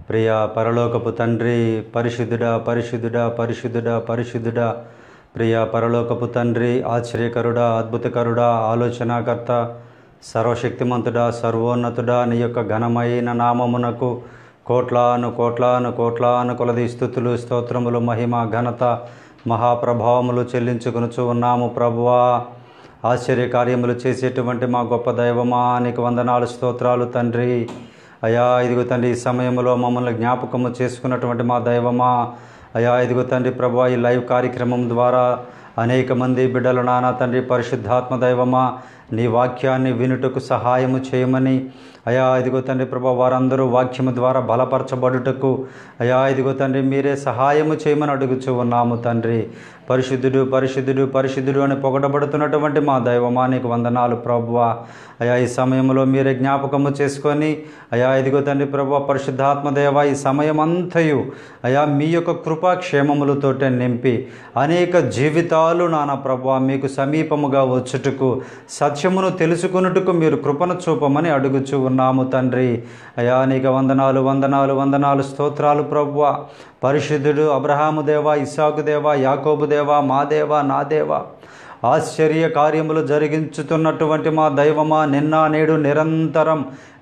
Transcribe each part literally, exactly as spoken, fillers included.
ప్రియ పరలోకపు తండ్రి, పరిశుద్ధుడా పరిశుద్ధుడా పరిశుద్ధుడా పరిశుద్ధుడా ప్రియ పరలోకపు తండ్రి, ఆశ్చర్యకరుడా, అద్భుతకరుడా, ఆలోచనాకర్త, సర్వశక్తిమంతుడా, సర్వోన్నతుడా, నీ యొక్క ఘనమైన నామమునకు కోట్లాను కోట్లాను కోట్లాను కొలది స్తుతులు, స్తోత్రములు, మహిమ, ఘనత, మహాప్రభావములు చెల్లించుకొనుచు ఉన్నాము. ప్రభువా, ఆశ్చర్య కార్యములు చేసేటువంటి మా గొప్ప దైవమా, నీకు వందనాలు, స్తోత్రాలు తండ్రి. అయా ఇదిగో తండ్రి, ఈ సమయంలో మమ్మల్ని జ్ఞాపకము చేసుకున్నటువంటి మా దైవమా, అయా ఇదిగో తండ్రి ప్రభువా, ఈ లైవ్ కార్యక్రమం ద్వారా అనేక మంది బిడ్డలు నానా తండ్రి పరిశుద్ధాత్మ దైవమా, నీ వాక్యాన్ని వినుటకు సహాయము చేయమని, అయా ఇదిగో తండ్రి ప్రభా, వారందరూ వాక్యము ద్వారా బలపరచబడుటకు అయా ఇదిగో తండ్రి మీరే సహాయము చేయమని అడుగుచూ ఉన్నాము తండ్రి. పరిశుద్ధుడు పరిశుద్ధుడు పరిశుద్ధుడు అని పొగడబడుతున్నటువంటి మా దైవమా, నీకు వందనాలు ప్రభువా. అయా ఈ సమయంలో మీరే జ్ఞాపకము చేసుకొని అయా ఇదిగో తండ్రి ప్రభువా, పరిశుద్ధాత్మదేవ, ఈ సమయం అంతయు అయా మీ యొక్క కృపాక్షేమములతోటే నింపి అనేక జీవితాలు నానా ప్రభువా మీకు సమీపముగా వచ్చుటకు, సత్యమును తెలుసుకున్నట్టుకు మీరు కృపను చూపమని అడుగుచూ ఉన్నాము తండ్రి. అయా నీకు వందనాలు వందనాలు వందనాలు స్తోత్రాలు ప్రభువా. పరిశుద్ధుడు, అబ్రహాము దేవా, ఇస్సాకు దేవా, యాకోబు దేవా, మా దేవా, నా దేవా, ఆశ్చర్య కార్యములు జరిగించుతున్నటువంటి మా దైవమా, నిన్న నేడు నిరంతరం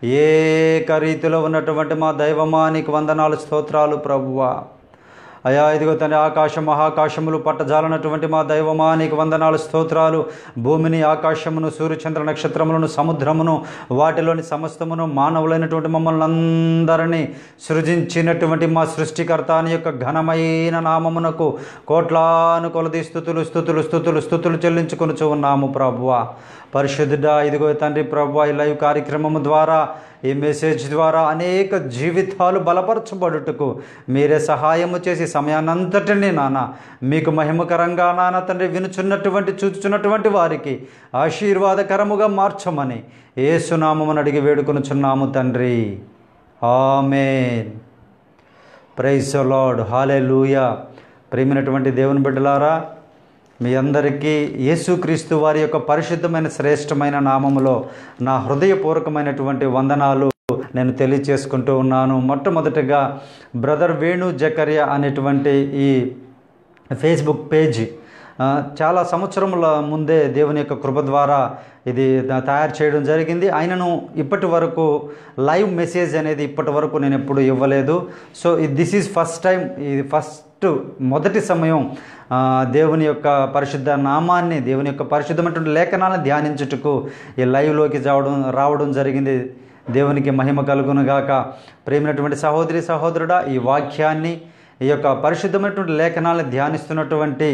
ఏక రీతిలో ఉన్నటువంటి మా దైవమా, నీకు వందనాలు స్తోత్రాలు ప్రభువా. అయా ఇదిగో తండ్రి, ఆకాశం మహాకాశములు పట్టజాలనటువంటి మా దైవమా, నీకు వందనాలు స్తోత్రాలు. భూమిని, ఆకాశమును, సూర్యచంద్ర నక్షత్రములను, సముద్రమును, వాటిలోని సమస్తమును, మానవులైనటువంటి మమ్మల్ని అందరినీ సృజించినటువంటి మా సృష్టికర్త నీ యొక్క ఘనమైన నామమునకు కోట్లాను కొలది స్తుతులు స్తుతులు స్తుతులు స్తుతులు చెల్లించుకొనుచు ఉన్నాము ప్రభువా. పరిశుద్ధుడా, ఇదిగో తండ్రి ప్రభువా, ఈ లైవ్ కార్యక్రమము ద్వారా, ఈ మెసేజ్ ద్వారా అనేక జీవితాలు బలపరచబడుటకు మీరే సహాయము చేసి సమయాన్నంతటినీ నాన్న మీకు మహిమకరంగా నాన్న తండ్రి వినుచున్నటువంటి చూచుచున్నటువంటి వారికి ఆశీర్వాదకరముగా మార్చమని యేసునామమును అడిగి వేడుకొనుచున్నాము తండ్రి. ఆమేన్. Praise the lord. హల్లెలూయా. ప్రియమైనటువంటి దేవుని బిడ్డలారా, మీ అందరికీ యేసుక్రీస్తు వారి యొక్క పరిశుద్ధమైన శ్రేష్టమైన నామములో నా హృదయపూర్వకమైనటువంటి వందనాలు నేను తెలియచేసుకుంటూ ఉన్నాను. మొట్టమొదటిగా బ్రదర్ వేణు జకర్యా అనేటువంటి ఈ ఫేస్బుక్ పేజీ చాలా సంవత్సరముల ముందే దేవుని యొక్క కృప ద్వారా ఇది తయారు చేయడం జరిగింది. ఆయనను ఇప్పటి వరకు లైవ్ మెసేజ్ అనేది ఇప్పటి వరకు నేను ఎప్పుడు ఇవ్వలేదు. So this is first time, ఇది ఫస్ట్ మొదటి సమయం దేవుని యొక్క పరిశుద్ధ నామాన్ని, దేవుని యొక్క పరిశుద్ధమైనటువంటి లేఖనాలను ధ్యానించుటకు ఈ లైవ్లోకి రావడం రావడం జరిగింది. దేవునికి మహిమ కలుగునుగాక. ప్రేమైనటువంటి సహోదరి సహోదరుడా, ఈ వాక్యాన్ని, ఈ యొక్క పరిశుద్ధమైనటువంటి లేఖనాలను ధ్యానిస్తున్నటువంటి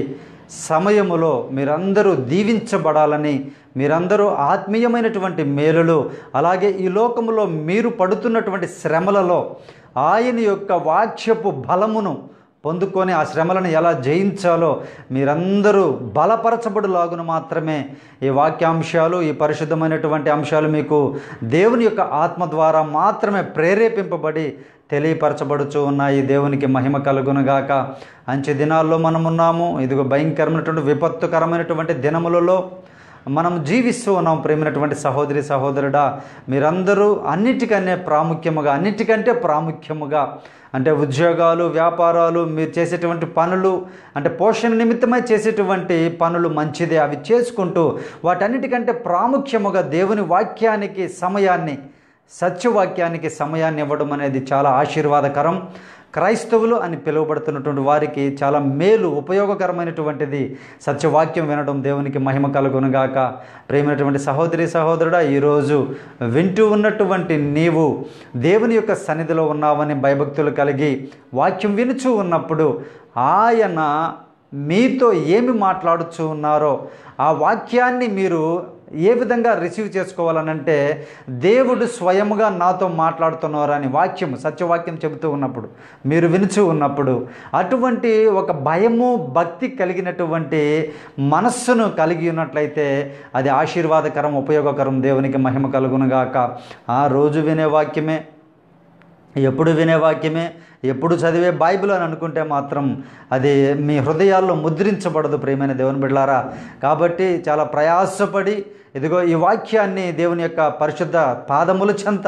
సమయములో మీరందరూ దీవించబడాలని, మీరందరూ ఆత్మీయమైనటువంటి మేలులు, అలాగే ఈ లోకములో మీరు పడుతున్నటువంటి శ్రమలలో ఆయన యొక్క వాక్యపు బలమును పొందుకొని ఆ శ్రమలను ఎలా జయించాలో మీరందరూ బలపరచబడులాగున మాత్రమే ఈ వాక్యాంశాలు, ఈ పరిశుద్ధమైనటువంటి అంశాలు మీకు దేవుని యొక్క ఆత్మ ద్వారా మాత్రమే ప్రేరేపింపబడి తెలియపరచబడుచు ఉన్నాయి. దేవునికి మహిమ కలుగునుగాక. అంచె దినాల్లో మనమున్నాము. ఇదిగో భయంకరమైనటువంటి విపత్తుకరమైనటువంటి దినములలో మనం జీవిస్తూ ఉన్నాం. ప్రేమైనటువంటి సహోదరి సహోదరుడా, మీరందరూ అన్నిటికన్నా ప్రాముఖ్యముగా, అన్నిటికంటే ప్రాముఖ్యముగా అంటే ఉద్యోగాలు, వ్యాపారాలు, మీరు చేసేటువంటి పనులు, అంటే పోషణ నిమిత్తమై చేసేటువంటి పనులు మంచిదే, అవి చేసుకుంటూ వాటన్నిటికంటే ప్రాముఖ్యముగా దేవుని వాక్యానికి సమయాన్ని, సత్యవాక్యానికి సమయాన్ని ఇవ్వడం అనేది చాలా ఆశీర్వాదకరం. క్రైస్తవులు అని పిలువబడుతున్నటువంటి వారికి చాలా మేలు, ఉపయోగకరమైనటువంటిది సత్యవాక్యం వినడం. దేవునికి మహిమ కలుగునుగాక. ప్రేమైనటువంటి సహోదరి సహోదరుడా, ఈరోజు వింటూ ఉన్నటువంటి నీవు దేవుని యొక్క సన్నిధిలో ఉన్నావని భయభక్తులు కలిగి వాక్యం వినుచూ ఉన్నప్పుడు ఆయన మీతో ఏమి మాట్లాడుచూ ఉన్నారో ఆ వాక్యాన్ని మీరు ఏ విధంగా రిసీవ్ చేసుకోవాలనంటే, దేవుడు స్వయముగా నాతో మాట్లాడుతున్నారని వాక్యం, సత్యవాక్యం చెబుతూ ఉన్నప్పుడు, మీరు వినుచూ ఉన్నప్పుడు అటువంటి ఒక భయము, భక్తి కలిగినటువంటి మనస్సును కలిగి ఉన్నట్లయితే అది ఆశీర్వాదకరం, ఉపయోగకరం. దేవునికి మహిమ కలుగునుగాక. ఆ రోజు వినే వాక్యమే, ఎప్పుడు వినే వాక్యమే, ఎప్పుడు చదివే బైబిల్ అని అనుకుంటే మాత్రం అది మీ హృదయాల్లో ముద్రించబడదు ప్రియమైన దేవుని బిడ్డలారా. కాబట్టి చాలా ప్రయాసపడి ఇదిగో ఈ వాక్యాన్ని దేవుని యొక్క పరిశుద్ధ పాదముల చెంత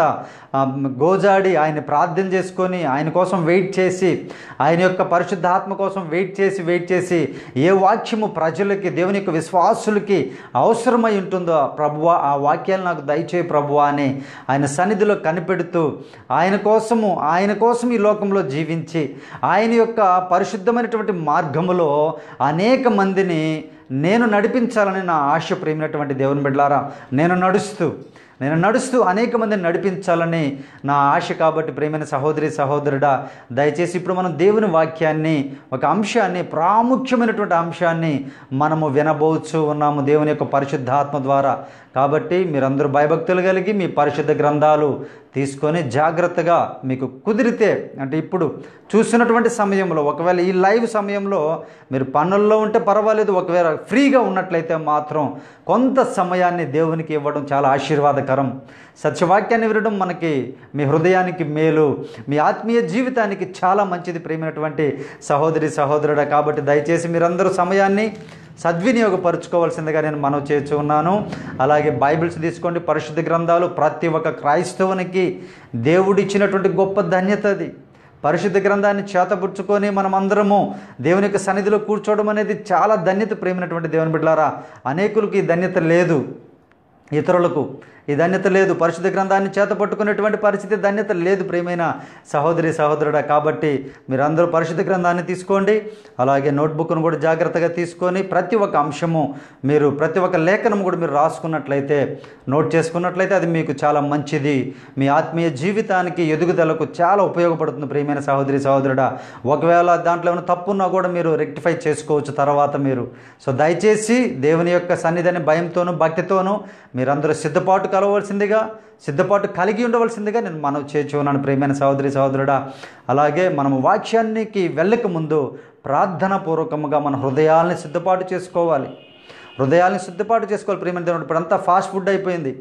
గోజాడి ఆయన ప్రార్థన చేసుకొని ఆయన కోసం వెయిట్ చేసి ఆయన యొక్క పరిశుద్ధ ఆత్మ కోసం వెయిట్ చేసి వెయిట్ చేసి ఏ వాక్యము ప్రజలకి దేవుని యొక్క విశ్వాసులకి అవసరమై ఉంటుందో ప్రభువా ఆ వాక్యాలు నాకు దయచేయి ప్రభువా అని ఆయన సన్నిధిలో కనిపెడుతూ ఆయన కోసము ఆయన కోసం ఈ లోకంలో జీవించి ఆయన యొక్క పరిశుద్ధమైనటువంటి మార్గములో అనేక మందిని నేను నడిపించాలని నా ఆశ ప్రేమైనటువంటి దేవుని బిడ్డలారా. నేను నడుస్తూ నేను నడుస్తూ అనేక మందిని నడిపించాలని నా ఆశ. కాబట్టి ప్రేమైన సహోదరి సహోదరుడా, దయచేసి ఇప్పుడు మనం దేవుని వాక్యాన్ని, ఒక అంశాన్ని, ప్రాముఖ్యమైనటువంటి అంశాన్ని మనము వినబోచు ఉన్నాము దేవుని యొక్క పరిశుద్ధాత్మ ద్వారా. కాబట్టి మీరందరూ భయభక్తులు కలిగి మీ పరిశుద్ధ గ్రంథాలు తీసుకొని జాగ్రత్తగా మీకు కుదిరితే, అంటే ఇప్పుడు చూస్తున్నటువంటి సమయంలో, ఒకవేళ ఈ లైవ్ సమయంలో మీరు పనుల్లో ఉంటే పర్వాలేదు, ఒకవేళ ఫ్రీగా ఉన్నట్లయితే మాత్రం కొంత సమయాన్ని దేవునికి ఇవ్వడం చాలా ఆశీర్వాదకరం. సత్యవాక్యాన్ని వినడం మనకి, మీ హృదయానికి మేలు, మీ ఆత్మీయ జీవితానికి చాలా మంచిది ప్రేమైనటువంటి సహోదరి సహోదరుడా. కాబట్టి దయచేసి మీరందరూ సమయాన్ని సద్వినియోగపరుచుకోవాల్సిందిగా నేను మనవి చేస్తూ ఉన్నాను. అలాగే బైబిల్స్ తీసుకోండి, పరిశుద్ధ గ్రంథాలు. ప్రతి ఒక్క క్రైస్తవునికి దేవుడిచ్చినటువంటి గొప్ప ధన్యత అది. పరిశుద్ధ గ్రంథాన్ని చేతబుచ్చుకొని మనం అందరము దేవుని యొక్క సన్నిధిలో కూర్చోవడం అనేది చాలా ధన్యత ప్రేమైనటువంటి దేవుని బిడ్డలారా. అనేకులకు ఈ ధన్యత లేదు, ఇతరులకు ఈ ధన్యత లేదు. పరిశుద్ధ గ్రంథాన్ని చేతపట్టుకునేటువంటి పరిస్థితి ధన్యత లేదు ప్రియమైన సహోదరి సహోదరుడా. కాబట్టి మీరందరూ పరిశుద్ధ గ్రంథాన్ని తీసుకోండి, అలాగే నోట్బుక్ను కూడా జాగ్రత్తగా తీసుకొని ప్రతి ఒక్క అంశము మీరు, ప్రతి ఒక్క లేఖనం కూడా మీరు రాసుకున్నట్లయితే, నోట్ చేసుకున్నట్లయితే అది మీకు చాలా మంచిది. మీ ఆత్మీయ జీవితానికి ఎదుగుదలకు చాలా ఉపయోగపడుతుంది ప్రియమైన సహోదరి సహోదరుడా. ఒకవేళ దాంట్లో ఏమైనా తప్పున్నా కూడా మీరు రెక్టిఫై చేసుకోవచ్చు తర్వాత మీరు. సో దయచేసి దేవుని యొక్క సన్నిధిని భయంతోనూ భక్తితోనూ మీరందరూ సిద్ధపాటు కలవలసిందిగా, సిద్ధపాటు కలిగి ఉండవలసిందిగా నేను మనవి చేస్తున్నాను ప్రియమైన సహోదరి సహోదరుడా. అలాగే మనము వాక్యానికి వెళ్ళక ముందు ప్రార్థన పూర్వకముగా మన హృదయాల్ని సిద్ధపాటు చేసుకోవాలి. హృదయాల్ని సిద్ధపాటు చేసుకోవాలి ప్రియమైన దేవుడు. ఇప్పుడు అంతా ఫాస్ట్ ఫుడ్ అయిపోయింది,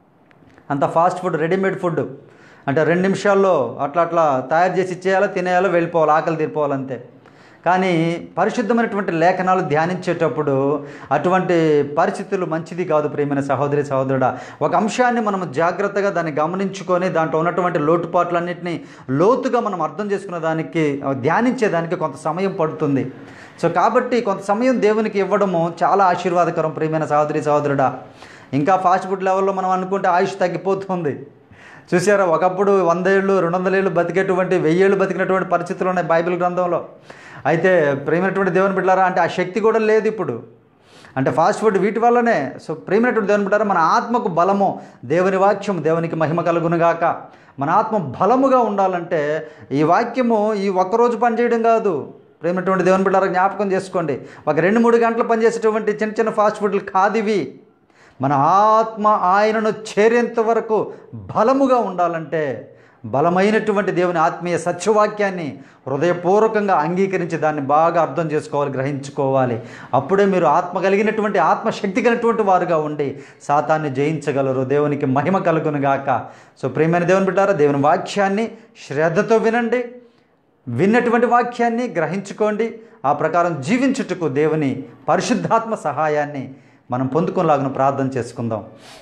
అంతా ఫాస్ట్ ఫుడ్, రెడీమేడ్ ఫుడ్. అంటే రెండు నిమిషాల్లో అట్లా అట్లా తయారు చేసి ఇచ్చేయాలో, తినేయాలో, వెళ్ళిపోవాలి, ఆకలి తీరిపోవాలంతే. కానీ పరిశుద్ధమైనటువంటి లేఖనాలు ధ్యానించేటప్పుడు అటువంటి పరిస్థితులు మంచిది కాదు ప్రియమైన సహోదరి సహోదరుడా. ఒక అంశాన్ని మనం జాగ్రత్తగా దాన్ని గమనించుకొని దాంట్లో ఉన్నటువంటి లోటుపాట్లన్నింటినీ లోతుగా మనం అర్థం చేసుకునే దానికి, ధ్యానించేదానికి కొంత సమయం పడుతుంది. సో కాబట్టి కొంత సమయం దేవునికి ఇవ్వడము చాలా ఆశీర్వాదకరం ప్రియమైన సహోదరి సహోదరుడా. ఇంకా ఫాస్ట్ ఫుడ్ లెవెల్లో మనం అనుకుంటే ఆయుష్ తగ్గిపోతుంది. చూసారా, ఒకప్పుడు వంద ఏళ్ళు రెండు వందల ఏళ్ళు బతికేటువంటి, వెయ్యేళ్ళు బతికినటువంటి పరిస్థితులు ఉన్నాయి బైబిల్ గ్రంథంలో. అయితే ప్రేమైనటువంటి దేవుని బిడ్డలారా, అంటే ఆ శక్తి కూడా లేదు ఇప్పుడు, అంటే ఫాస్ట్ ఫుడ్ వీటి వల్లనే. సో ప్రేమైనటువంటి దేవుని బిడ్డలారా, మన ఆత్మకు బలము దేవుని వాక్యం, దేవునికి మహిమ కలుగునుగాక. మన ఆత్మ బలముగా ఉండాలంటే ఈ వాక్యము ఈ ఒక్కరోజు పనిచేయడం కాదు ప్రేమైనటువంటి దేవుని బిడ్డలారా. జ్ఞాపకం చేసుకోండి, ఒక రెండు మూడు గంటలు పనిచేసేటువంటి చిన్న చిన్న ఫాస్ట్ ఫుడ్లు కాదు ఇవి. మన ఆత్మ ఆయనను చేరేంత వరకు బలముగా ఉండాలంటే బలమైనటువంటి దేవుని ఆత్మీయ సత్యవాక్యాన్ని హృదయపూర్వకంగా అంగీకరించి దాన్ని బాగా అర్థం చేసుకోవాలి, గ్రహించుకోవాలి. అప్పుడే మీరు ఆత్మ కలిగినటువంటి, ఆత్మశక్తి కలిగినటువంటి వారుగా ఉండి సాతాన్ని జయించగలరు. దేవునికి మహిమ కలుగునుగాక. సో ప్రియమైన దేవుని బిడ్డారా, దేవుని వాక్యాన్ని శ్రద్ధతో వినండి, విన్నటువంటి వాక్యాన్ని గ్రహించుకోండి, ఆ ప్రకారం జీవించుటకు దేవుని పరిశుద్ధాత్మ సహాయాన్ని మనం పొందుకునేలాగా ప్రార్థన చేసుకుందాం.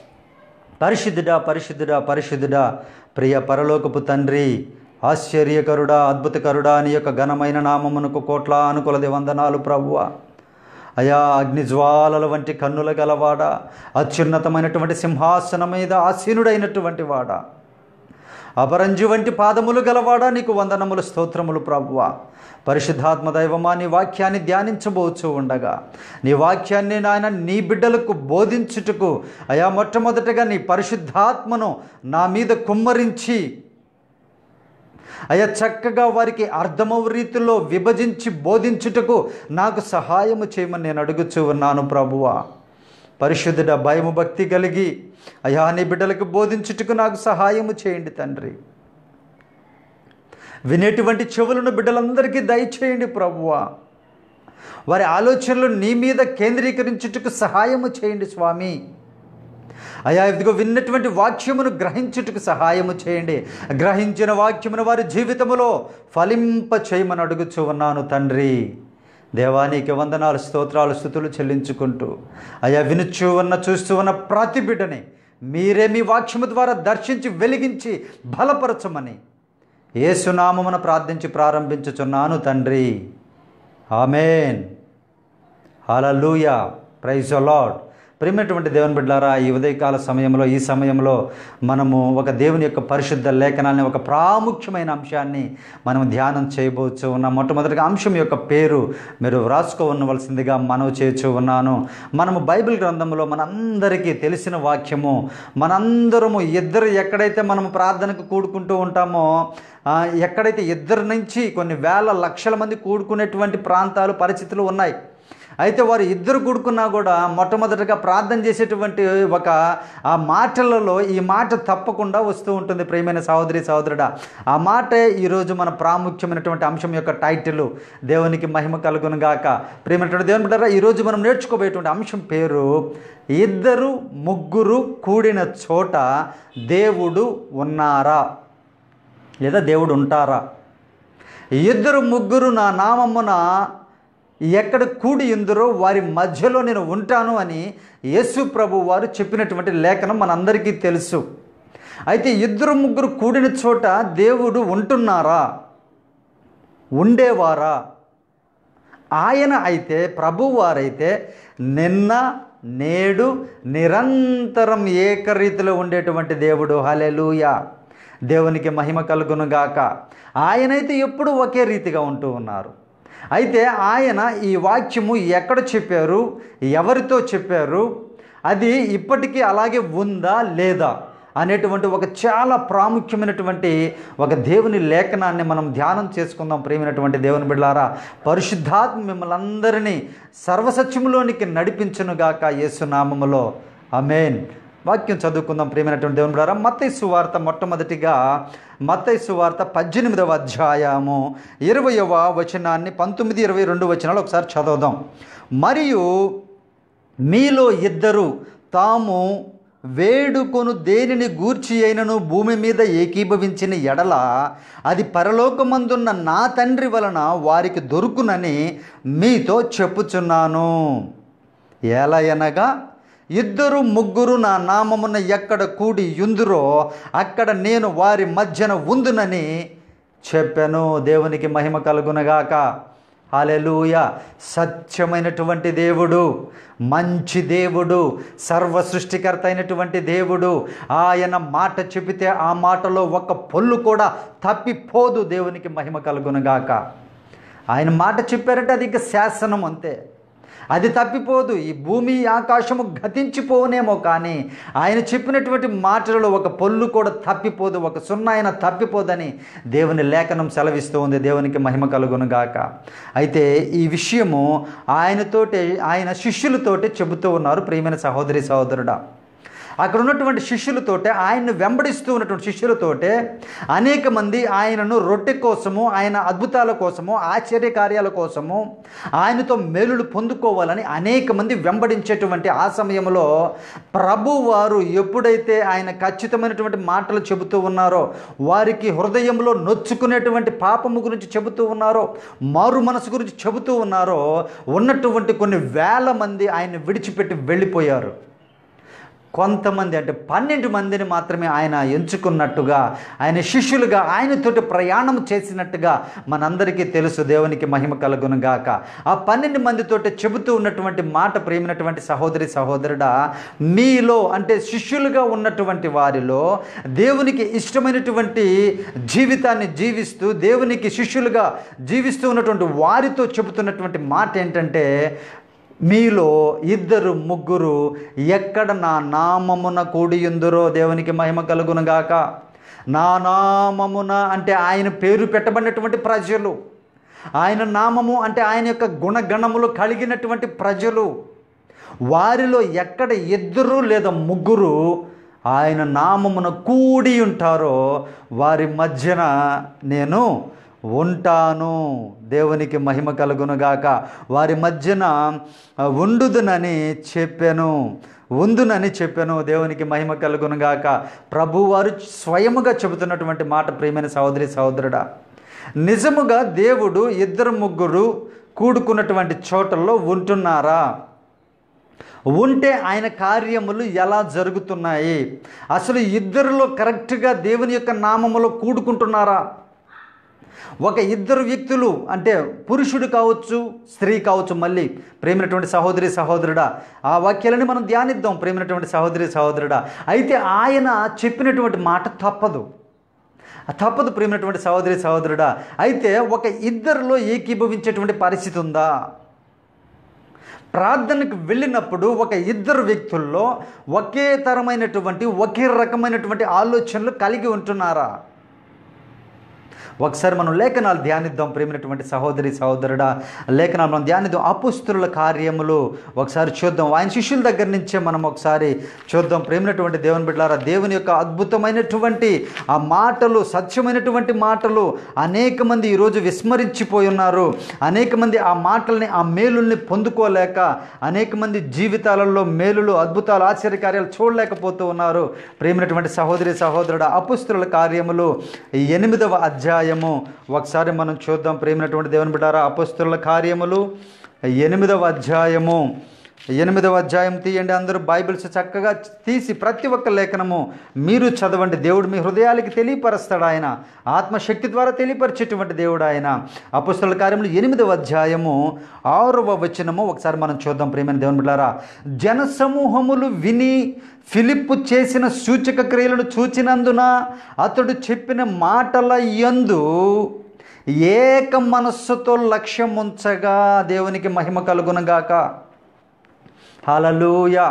పరిశుద్ధుడా పరిశుద్ధుడా పరిశుద్ధుడా, ప్రియ పరలోకపు తండ్రి, ఆశ్చర్యకరుడా, అద్భుతకరుడా, నీ యొక్క ఘనమైన నామమునకు కోట్ల అనుకులది వందనాలు ప్రభువా. అయా, అగ్నిజ్వాలల వంటి కన్నుల గలవాడా, అత్యున్నతమైనటువంటి సింహాసనం మీద ఆసీనుడైనటువంటి వాడా, అపరంజి వంటి పాదములు గలవాడా, నీకు వందనములు స్తోత్రములు ప్రభువా. పరిశుద్ధాత్మ దైవమా, నీ వాక్యాన్ని ధ్యానించబోచు ఉండగా, నీ వాక్యాన్ని నాయన నీ బిడ్డలకు బోధించుటకు అయా మొట్టమొదటగా నీ పరిశుద్ధాత్మను నా మీద కుమ్మరించి అయా చక్కగా వారికి అర్థమవు రీతిలో విభజించి బోధించుటకు నాకు సహాయము చేయమని నేను అడుగుచూ ఉన్నాను ప్రభువా. పరిశుద్ధుడ, భయము భక్తి కలిగి అయా నీ బిడ్డలకు బోధించుటకు నాకు సహాయము చేయండి తండ్రి. వినేటువంటి చెవులను బిడ్డలందరికీ దయచేయండి ప్రభువా. వారి ఆలోచనలు నీ మీద కేంద్రీకరించుటకు సహాయము చేయండి స్వామి. అయా ఇదిగో విన్నటువంటి వాక్యమును గ్రహించుటకు సహాయము చేయండి. గ్రహించిన వాక్యమును వారి జీవితములో ఫలింప చేయమని అడుగుచూ ఉన్నాను తండ్రి. దేవానికి వందనాలు, స్తోత్రాలు, స్తుతులు చెల్లించుకుంటూ అయా వినుచూ ఉన్న చూస్తూ ఉన్న ప్రతి బిడ్డని మీరే మీ వాక్యము ద్వారా దర్శించి వెలిగించి బలపరచమని యేసునామమున ప్రార్థించి ప్రారంభించుచున్నాను తండ్రి. ఆమేన్. హల్లెలూయా. Praise the lord. ప్రియమైనటువంటి దేవుని బిడ్డలారా, ఈ ఉదయకాల సమయంలో ఈ సమయంలో మనము ఒక దేవుని యొక్క పరిశుద్ధ లేఖనాన్ని, ఒక ప్రాముఖ్యమైన అంశాన్ని మనం ధ్యానం చేయబోచు ఉన్నాం. మొట్టమొదటిగా అంశం యొక్క పేరు మీరు వ్రాసుకో ఉండవలసిందిగా మనవి చేస్తూ ఉన్నాను. మనము బైబిల్ గ్రంథంలో మనందరికీ తెలిసిన వాక్యము, మనందరము ఇద్దరు ఎక్కడైతే మనము ప్రార్థనకు కూడుకుంటూ ఉంటామో, ఎక్కడైతే ఇద్దరు నుంచి కొన్ని వేల లక్షల మంది కూడుకునేటువంటి ప్రాంతాలు, పరిస్థితులు ఉన్నాయి. అయితే వారు ఇద్దరు కూడుకున్నా కూడా మొట్టమొదటిగా ప్రార్థన చేసేటువంటి ఒక ఆ మాటలలో ఈ మాట తప్పకుండా వస్తూ ఉంటుంది. ప్రియమైన సహోదరి సహోదరుడా, ఆ మాటే ఈరోజు మన ప్రాముఖ్యమైనటువంటి అంశం యొక్క టైటిల్. దేవునికి మహిమ కలుగును గాక. ప్రియమైనటువంటి దేవుని బిడ్డలారా, ఈరోజు మనం నేర్చుకోబోయేటువంటి అంశం పేరు ఇద్దరు ముగ్గురు కూడిన చోట దేవుడు ఉన్నారా లేదా దేవుడు ఉంటారా? ఇద్దరు ముగ్గురు నా నామమున ఎక్కడ కూడి ఉందరో వారి మధ్యలో నేను ఉంటాను అని యేసు ప్రభు వారు చెప్పినటువంటి లేఖనం మనందరికీ తెలుసు. అయితే ఇద్దరు ముగ్గురు కూడిన చోట దేవుడు ఉంటున్నారా, ఉండేవారా? ఆయన అయితే, ప్రభువారైతే నిన్న నేడు నిరంతరం ఏకరీతిలో ఉండేటువంటి దేవుడు. హల్లెలూయా. దేవునికి మహిమ కలుగును గాక. ఆయనైతే ఎప్పుడు ఒకే రీతిగా ఉంటూ ఉన్నారు. అయితే ఆయన ఈ వాక్యము ఎక్కడ చెప్పారు, ఎవరితో చెప్పారు, అది ఇప్పటికీ అలాగే ఉందా లేదా అనేటువంటి ఒక చాలా ప్రాముఖ్యమైనటువంటి ఒక దేవుని లేఖనాన్ని మనం ధ్యానం చేసుకుందాం. ప్రియమైనటువంటి దేవుని బిడ్డలారా, పరిశుద్ధాత్మ మిమ్మల్ని అందరినీ సర్వసత్యములోనికి నడిపించునుగాక యేసునామములో. ఆమేన్. వాక్యం చదువుకుందాం. ప్రియమైనటువంటి దేవుని బిడ్డలారా, మత్తయి సువార్త మొట్టమొదటిగా మత్తయి సువార్త పద్దెనిమిదవ అధ్యాయము ఇరవయవ వచనాన్ని పంతొమ్మిది ఇరవై రెండు వచనాలు ఒకసారి చదువుదాం. మరియు మీలో ఇద్దరు తాము వేడుకొను దేనిని గూర్చి అయినను భూమి మీద ఏకీభవించిన ఎడల అది పరలోకమందున్న నా తండ్రి వలన వారికి దొరుకునని మీతో చెప్పుచున్నాను. ఎలయనగా ఇద్దరు ముగ్గురు నా నామమున ఎక్కడ కూడి యుందురో అక్కడ నేను వారి మధ్యన ఉందునని చెప్పాను. దేవునికి మహిమ కలుగునగాక. హల్లెలూయా. సత్యమైనటువంటి దేవుడు, మంచి దేవుడు, సర్వ సృష్టికర్త అయినటువంటి దేవుడు. ఆయన మాట చెబితే ఆ మాటలో ఒక పొల్లు కూడా తప్పిపోదు. దేవునికి మహిమ కలుగునగాక. ఆయన మాట చెప్పారంటే అది ఇక శాసనం అంతే, అది తప్పిపోదు. ఈ భూమి ఆకాశము గతించిపోనేమో, కానీ ఆయన చెప్పినటువంటి మాటలలో ఒక పొల్లు కూడా తప్పిపోదు, ఒక సున్నా ఆయన తప్పిపోదని దేవుని లేఖనం సెలవిస్తూ ఉంది. దేవునికి మహిమ కలుగును గాక. అయితే ఈ విషయము ఆయనతోటి, ఆయన శిష్యులతోటి చెబుతూ ఉన్నారు. ప్రియమైన సహోదరి సహోదరుడా, అక్కడ ఉన్నటువంటి శిష్యులతోటే, ఆయన్ను వెంబడిస్తూ ఉన్నటువంటి శిష్యులతోటే అనేక మంది ఆయనను రొట్టె కోసము, ఆయన అద్భుతాల కోసము, ఆశ్చర్య కార్యాల కోసము, ఆయనతో మేలులు పొందుకోవాలని అనేక మంది వెంబడించేటువంటి ఆ సమయంలో ప్రభువారు ఎప్పుడైతే ఆయన ఖచ్చితమైనటువంటి మాటలు చెబుతూ ఉన్నారో, వారికి హృదయంలో నొచ్చుకునేటువంటి పాపము గురించి చెబుతూ ఉన్నారో, మారు మనసు గురించి చెబుతూ ఉన్నారో, ఉన్నటువంటి కొన్ని వేల మంది ఆయన్ని విడిచిపెట్టి వెళ్ళిపోయారు. కొంతమంది అంటే పన్నెండు మందిని మాత్రమే ఆయన ఎంచుకున్నట్టుగా, ఆయన శిష్యులుగా ఆయనతోటి ప్రయాణం చేసినట్టుగా మనందరికీ తెలుసు. దేవునికి మహిమ కలుగును గాక. ఆ పన్నెండు మందితోటి చెబుతూ ఉన్నటువంటి మాట, ప్రియమైనటువంటి సహోదరి సహోదరుడా, మీలో అంటే శిష్యులుగా ఉన్నటువంటి వారిలో దేవునికి ఇష్టమైనటువంటి జీవితాన్ని జీవిస్తూ, దేవునికి శిష్యులుగా జీవిస్తూ ఉన్నటువంటి వారితో చెబుతున్నటువంటి మాట ఏంటంటే, మీలో ఇద్దరు ముగ్గురు ఎక్కడ నా నామమున కూడియుందురో. దేవునికి మహిమ కలుగును గాక. నా నామమున అంటే ఆయన పేరు పెట్టబడినటువంటి ప్రజలు, ఆయన నామము అంటే ఆయన యొక్క గుణగణములు కలిగినటువంటి ప్రజలు, వారిలో ఎక్కడ ఇద్దరు లేదా ముగ్గురు ఆయన నామమున కూడి ఉంటారో వారి మధ్యన నేను ఉంటాను. దేవునికి మహిమ కలుగునుగాక. వారి మధ్యన ఉండుదునని చెప్పాను, ఉందునని చెప్పాను. దేవునికి మహిమ కలుగునుగాక. ప్రభువారు స్వయముగా చెబుతున్నటువంటి మాట, ప్రియమైన సహోదరి సహోదరుడా, నిజముగా దేవుడు ఇద్దరు ముగ్గురు కూడుకున్నటువంటి చోటల్లో ఉంటున్నారా? ఉంటే ఆయన కార్యములు ఎలా జరుగుతున్నాయి? అసలు ఇద్దరిలో కరెక్ట్గా దేవుని యొక్క నామములో కూడుకుంటున్నారా? ఒక ఇద్దరు వ్యక్తులు అంటే పురుషుడు కావచ్చు, స్త్రీ కావచ్చు. మళ్ళీ ప్రేమైనటువంటి సహోదరి సహోదరుడా, ఆ వాక్యాలని మనం ధ్యానిద్దాం ప్రేమైనటువంటి సహోదరి సహోదరుడా. అయితే ఆయన చెప్పినటువంటి మాట తప్పదు, తప్పదు ప్రేమైనటువంటి సహోదరి సహోదరుడా. అయితే ఒక ఇద్దరిలో ఏకీభవించేటువంటి పరిస్థితి ఉందా? ప్రార్థనకు వెళ్ళినప్పుడు ఒక ఇద్దరు వ్యక్తుల్లో ఒకే తరమైనటువంటి ఒకే రకమైనటువంటి ఆలోచనలు కలిగి ఉంటున్నారా? ఒకసారి మనం లేఖనాలు ధ్యానిద్దాం ప్రేమైనటువంటి సహోదరి సహోదరుడా. లేఖనాలు మనం ధ్యానిద్దాం. అపోస్తలుల కార్యములు ఒకసారి చూద్దాం. ఆయన శిష్యుల దగ్గర నుంచే మనం ఒకసారి చూద్దాం ప్రేమైనటువంటి దేవుని బిడ్డలారా. దేవుని యొక్క అద్భుతమైనటువంటి ఆ మాటలు, సత్యమైనటువంటి మాటలు అనేక మంది ఈరోజు విస్మరించిపోయి ఉన్నారు. అనేక మంది ఆ మాటల్ని, ఆ మేలుల్ని పొందుకోలేక అనేక మంది జీవితాలలో మేలులు, అద్భుతాలు, ఆశ్చర్యకార్యాలు చూడలేకపోతూ ఉన్నారు. ప్రేమైనటువంటి సహోదరి సహోదరుడా, అపోస్తలుల కార్యములు ఎనిమిదవ అధ్యాయం ఒకసారి మనం చూద్దాం ప్రేమైనటువంటి దేవుని బిడ్డారా. అపోస్తలుల కార్యములు ఎనిమిదవ అధ్యాయము ఎనిమిదవ అధ్యాయం తీయండి అందరూ. బైబిల్స్ చక్కగా తీసి ప్రతి ఒక్క లేఖనము మీరు చదవండి. దేవుడు మీ హృదయాలకి తెలియపరుస్తాడు. ఆయన ఆత్మశక్తి ద్వారా తెలియపరిచేటువంటి దేవుడు ఆయన. అపోస్తలుల కార్యములు ఎనిమిదవ అధ్యాయము ఆరవ వచనము ఒకసారి మనం చూద్దాం ప్రియమైన దేవుని బిడ్డలారా. జనసమూహములు విని ఫిలిప్పు చేసిన సూచక క్రియలను చూచినందున అతడు చెప్పిన మాటల యందు ఏక మనస్సుతో లక్ష్యం ఉంచగా, దేవునికి మహిమ కలుగునుగాక. హల్లెలూయా.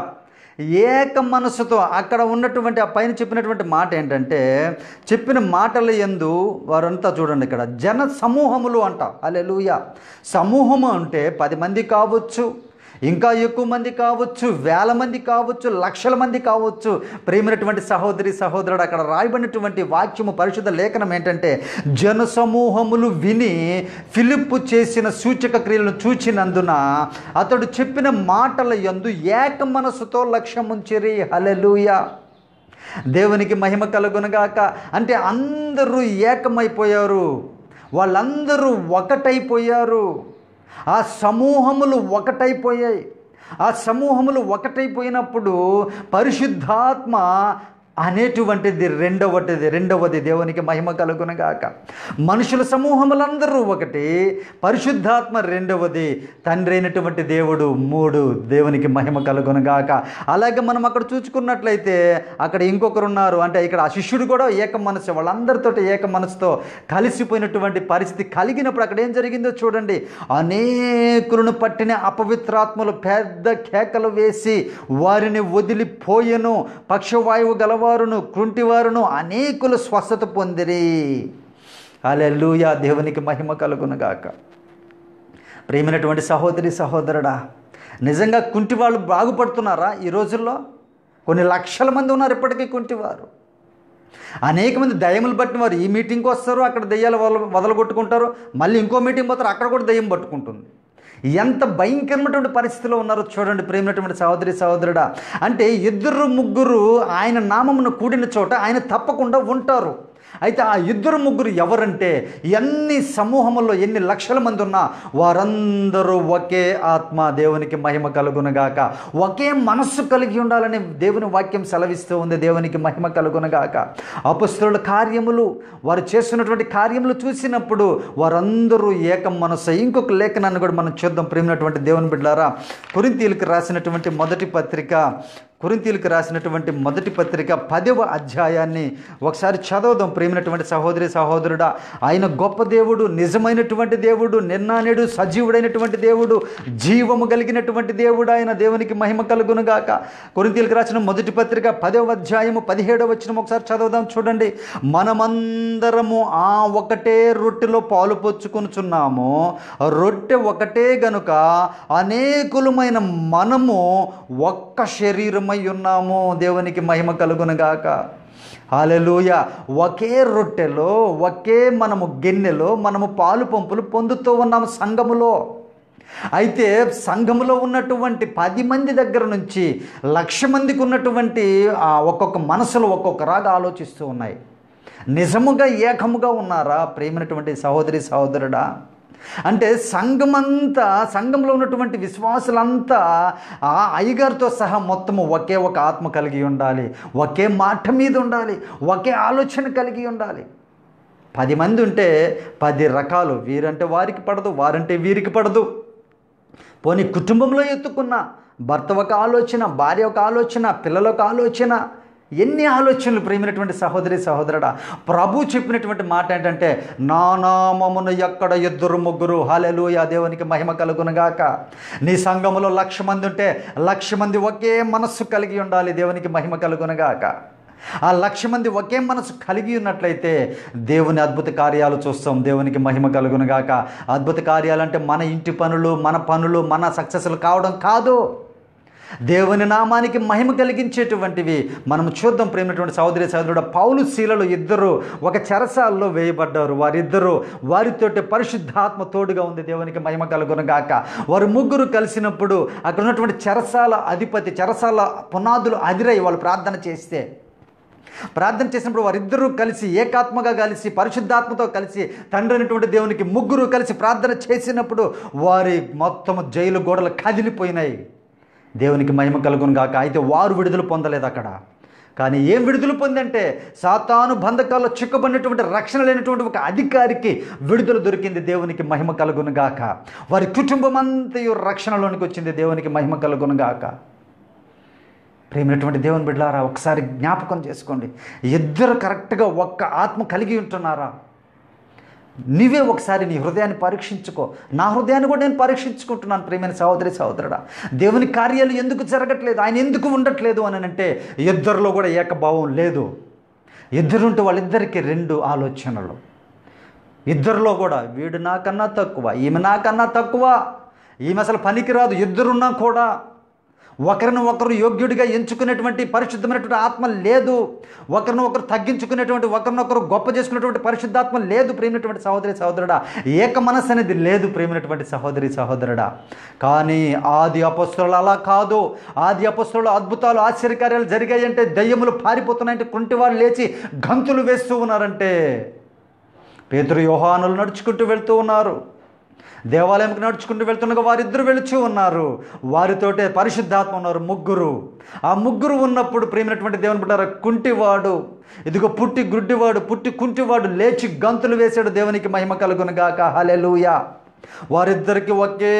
ఏక మనస్సుతో అక్కడ ఉన్నటువంటి ఆ పైన చెప్పినటువంటి మాట ఏంటంటే, చెప్పిన మాటల యందు వారంతా చూడండి, ఇక్కడ జన సమూహములు అంట. హల్లెలూయా. సమూహము అంటే పది మంది కావచ్చు, ఇంకా ఎక్కువ మంది కావచ్చు, వేల మంది కావచ్చు, లక్షల మంది కావచ్చు. ప్రేమైనటువంటి సహోదరి సహోదరుడు, అక్కడ రాయబడినటువంటి వాక్యము, పరిశుద్ధ లేఖనం ఏంటంటే, జనసమూహములు విని ఫిలిప్పు చేసిన సూచక క్రియలను చూచినందున అతడు చెప్పిన మాటల యందు ఏక మనస్సుతో లక్ష్యముంచిరి. హల్లెలూయా. దేవునికి మహిమ కలుగునుగాక. అంటే అందరూ ఏకమైపోయారు, వాళ్ళందరూ ఒకటైపోయారు. ఆ సమూహములు ఒకటైపోయాయి. ఆ సమూహములు ఒకటైపోయినప్పుడు పరిశుద్ధాత్మ అనేటువంటిది రెండవది రెండవది దేవునికి మహిమ కలుగునుగాక. మనుషుల సమూహములందరూ ఒకటి, పరిశుద్ధాత్మ రెండవది, తండ్రి అయినటువంటి దేవుడు మూడు. దేవునికి మహిమ కలుగునుగాక. అలాగే మనం అక్కడ చూసుకున్నట్లయితే అక్కడ ఇంకొకరు ఉన్నారు. అంటే ఇక్కడ ఆ శిష్యుడు కూడా ఏక మనసు, వాళ్ళందరితో ఏక మనసుతో కలిసిపోయినటువంటి పరిస్థితి కలిగినప్పుడు అక్కడ ఏం జరిగిందో చూడండి. అనేకులను పట్టిన అపవిత్రాత్మలు పెద్ద కేకలు వేసి వారిని వదిలిపోయెను. పక్షవాయువు గల వారును కుంటివారును అనేకులు స్వస్థత పొందిరి. హల్లెలూయా. దేవునికి మహిమ కలుగునుగాక. ప్రియమైనటువంటి సహోదరి సహోదరుడా, నిజంగా కుంటి వాళ్ళు బాగుపడుతున్నారా ఈ రోజుల్లో? కొన్ని లక్షల మంది ఉన్నారు ఇప్పటికీ కుంటివారు. అనేక మంది దయ్యములు పట్టిన వారు ఈ మీటింగ్కి వస్తారు, అక్కడ దయ్యాలు వదలగొట్టుకుంటారు, మళ్ళీ ఇంకో మీటింగ్ పోతారు, అక్కడ కూడా దయ్యం పట్టుకుంటుంది. ఎంత భయంకరమైనటువంటి పరిస్థితిలో ఉన్నారో చూడండి ప్రేమైనటువంటి సహోదరి సహోదరుడా. అంటే ఇద్దరు ముగ్గురు ఆయన నామమును కూడిన చోట ఆయన తప్పకుండా ఉంటారు. అయితే ఆ ఇద్దరు ముగ్గురు ఎవరంటే, ఎన్ని సమూహముల్లో ఎన్ని లక్షల మంది ఉన్నా వారందరూ ఒకే ఆత్మ. దేవునికి మహిమ కలుగునుగాక. ఒకే మనస్సు కలిగి ఉండాలని దేవుని వాక్యం సెలవిస్తూ ఉంది. దేవునికి మహిమ కలుగునుగాక. అపొస్తలుల కార్యములు, వారు చేస్తున్నటువంటి కార్యములు చూసినప్పుడు వారందరూ ఏకం మనస్సు. ఇంకొక లేఖనాన్ని కూడా మనం చూద్దాం ప్రేమైనటువంటి దేవుని బిడ్డలారా. కొరింథీయులకు రాసినటువంటి మొదటి పత్రిక కొరింథీయులకు రాసినటువంటి మొదటి పత్రిక పదవ అధ్యాయాన్ని ఒకసారి చదవదాం ప్రేమైనటువంటి సహోదరి సహోదరుడా. ఆయన గొప్ప దేవుడు, నిజమైనటువంటి దేవుడు, నిర్నాణ్యుడు, సజీవుడైనటువంటి దేవుడు, జీవము కలిగినటువంటి దేవుడు ఆయన. దేవునికి మహిమ కలుగునుగాక. కొరింథీయులకు రాసిన మొదటి పత్రిక పదవ అధ్యాయము పదిహేడవ వచనం ఒకసారి చదవదాం చూడండి. మనమందరము ఆ ఒకటే రొట్టెలో పాలు పంచుకొనుచున్నాము, రొట్టె ఒకటే గనుక అనేకులమైన మనము ఒక్క శరీరం ఉన్నాము. దేవునికి మహిమ కలుగునుగాక. హల్లెలూయా. ఒకే రొట్టెలో ఒకే మనము గిన్నెలో మనము పాలు పంపులు పొందుతూ ఉన్నాము సంఘములో. అయితే సంఘములో ఉన్నటువంటి పది మంది దగ్గర నుంచి లక్ష మందికి ఉన్నటువంటి ఒక్కొక్క మనసులో ఒక్కొక్క రాగా ఆలోచిస్తూ ఉన్నాయి. నిజముగా ఏకముగా ఉన్నారా ప్రేమైనటువంటి సహోదరి సహోదరుడా? అంటే సంఘమంతా, సంఘంలో ఉన్నటువంటి విశ్వాసులంతా ఆ అయ్యగారితో సహా మొత్తము ఒకే ఒక ఆత్మ కలిగి ఉండాలి, ఒకే మాట మీద ఉండాలి, ఒకే ఆలోచన కలిగి ఉండాలి. పది మంది ఉంటే పది రకాలు, వీరంటే వారికి పడదు, వారంటే వీరికి పడదు. పోనీ కుటుంబంలో ఎత్తుకున్న భర్త ఒక ఆలోచన, భార్య ఒక ఆలోచన, పిల్లల ఒక ఆలోచన, ఎన్ని ఆలోచనలు ప్రేమైనటువంటి సహోదరి సహోదరుడా. ప్రభు చెప్పినటువంటి మాట ఏంటంటే, నా నామమును ఎక్కడ ఇద్దరు ముగ్గురు, హల్లెలూయా, దేవునికి మహిమ కలుగునుగాక. నీ సంఘములో లక్ష మంది ఉంటే లక్ష మంది ఒకే మనస్సు కలిగి ఉండాలి, దేవునికి మహిమ కలుగునుగాక. ఆ లక్ష మంది ఒకే మనసు కలిగి ఉన్నట్లయితే దేవుని అద్భుత కార్యాలు చూస్తాం, దేవునికి మహిమ కలుగునుగాక. అద్భుత కార్యాలు అంటే మన ఇంటి పనులు, మన పనులు, మన సక్సెస్లు కావడం కాదు, దేవుని నామానికి మహిమ కలిగించేటువంటివి. మనం చూద్దాం ప్రేమైనటువంటి సహోదరి సహోదరుడు. పౌలు శీలలు ఇద్దరు ఒక చెరసాలలో వేయబడ్డారు. వారిద్దరూ, వారితోటి పరిశుద్ధాత్మ తోడుగా ఉంది, దేవునికి మహిమ కలుగునుగాక. వారు ముగ్గురు కలిసినప్పుడు అక్కడ ఉన్నటువంటి చెరసాల అధిపతి, చెరసాల పునాదులు అదిరై వాళ్ళు ప్రార్థన చేస్తే, ప్రార్థన చేసినప్పుడు వారిద్దరూ కలిసి ఏకాత్మగా కలిసి పరిశుద్ధాత్మతో కలిసి తండ్రి అయినటువంటి దేవునికి ముగ్గురు కలిసి ప్రార్థన చేసినప్పుడు వారి మొత్తం జైలు గోడలు కదిలిపోయినాయి, దేవునికి మహిమ కలుగునుగాక. అయితే వారు విడుదల పొందలేదు అక్కడ. కానీ ఏం విడుదల పొందంటే, సాతాను బంధకాల్లో చిక్కబడినటువంటి రక్షణ లేనటువంటి ఒక అధికారికి విడుదల దొరికింది, దేవునికి మహిమ కలుగునుగాక. వారి కుటుంబం అంతయు రక్షణలోనికి వచ్చింది, దేవునికి మహిమ కలుగునుగాక. ప్రేమైనటువంటి దేవుని బిడ్డలారా, ఒకసారి జ్ఞాపకం చేసుకోండి, ఇద్దరు కరెక్ట్గా ఒక్క ఆత్మ కలిగి ఉంటున్నారా? నీవే ఒకసారి నీ హృదయాన్ని పరీక్షించుకో. నా హృదయాన్ని కూడా నేను పరీక్షించుకుంటున్నాను ప్రేమైన సహోదరి సహోదరుడా. దేవుని కార్యాలు ఎందుకు జరగట్లేదు, ఆయన ఎందుకు ఉండట్లేదు అని అంటే, ఇద్దరిలో కూడా ఏకభావం లేదు. ఇద్దరుంటే వాళ్ళిద్దరికీ రెండు ఆలోచనలు. ఇద్దరిలో కూడా వీడు నాకన్నా తక్కువ, ఈమె నాకన్నా తక్కువ, ఈమె అసలు పనికిరాదు. ఇద్దరున్నా కూడా ఒకరిని ఒకరు యోగ్యుడిగా ఎంచుకునేటువంటి పరిశుద్ధమైనటువంటి ఆత్మ లేదు. ఒకరిని ఒకరు తగ్గించుకునేటువంటి, ఒకరినొకరు గొప్ప చేసుకునేటువంటి పరిశుద్ధాత్మ లేదు ప్రేమైనటువంటి సహోదరి సహోదరుడా. ఏక మనస్సు అనేది లేదు ప్రేమైనటువంటి సహోదరి సహోదరుడా. కానీ ఆది అపొస్తలులు అలా కాదు. ఆది అపొస్తలులు అద్భుతాలు ఆశ్చర్యకార్యాలు జరిగాయంటే, దయ్యములు పారిపోతున్నాయంటే, కుంటివారు లేచి గంతులు వేస్తూ ఉన్నారంటే, పేతురు యోహానులు నడుచుకుంటూ వెళ్తూ ఉన్నారు. దేవాలయంకి నడుచుకుంటూ వెళ్తుండగా వారిద్దరు వెళుచూ ఉన్నారు. వారితోటే పరిశుద్ధాత్మ ఉన్నారు, ముగ్గురు. ఆ ముగ్గురు ఉన్నప్పుడు ప్రేమైనటువంటి దేవుని బిడ్డలారా, కుంటివాడు ఇదిగో పుట్టి గుడ్డివాడు, పుట్టి కుంటివాడు లేచి గంతులు వేశాడు, దేవునికి మహిమ కలుగునుగాక. హల్లెలూయా. వారిద్దరికి ఒకే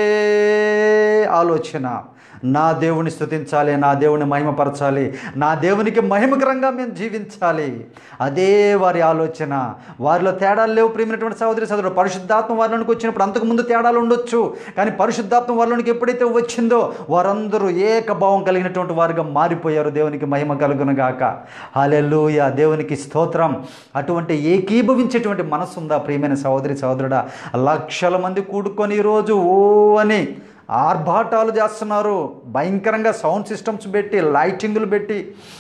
ఆలోచన, నా దేవుని స్తుతించాలి, నా దేవుని మహిమపరచాలి, నా దేవునికి మహిమకరంగా మేము జీవించాలి. అదే వారి ఆలోచన. వారిలో తేడాలు లేవు ప్రేమైనటువంటి సహోదరి సహోదరుడు. పరిశుద్ధాత్మ వారిలోనికి వచ్చినప్పుడు అంతకుముందు తేడాలు ఉండొచ్చు, కానీ పరిశుద్ధాత్మ వారిలోనికి ఎప్పుడైతే వచ్చిందో వారందరూ ఏకభావం కలిగినటువంటి వారుగా మారిపోయారు, దేవునికి మహిమ కలుగునుగాక. హల్లెలూయా, దేవునికి స్తోత్రం. అటువంటి ఏకీభవించేటువంటి మనసు ఉందా ప్రియమైన సహోదరి సహోదరుడా? లక్షల మంది కూడుకొని ఈరోజు ఓ అని ఆర్భాటాలు చేస్తున్నారు, భయంకరంగా సౌండ్ సిస్టమ్స్ పెట్టి, లైటింగులు పెట్టి,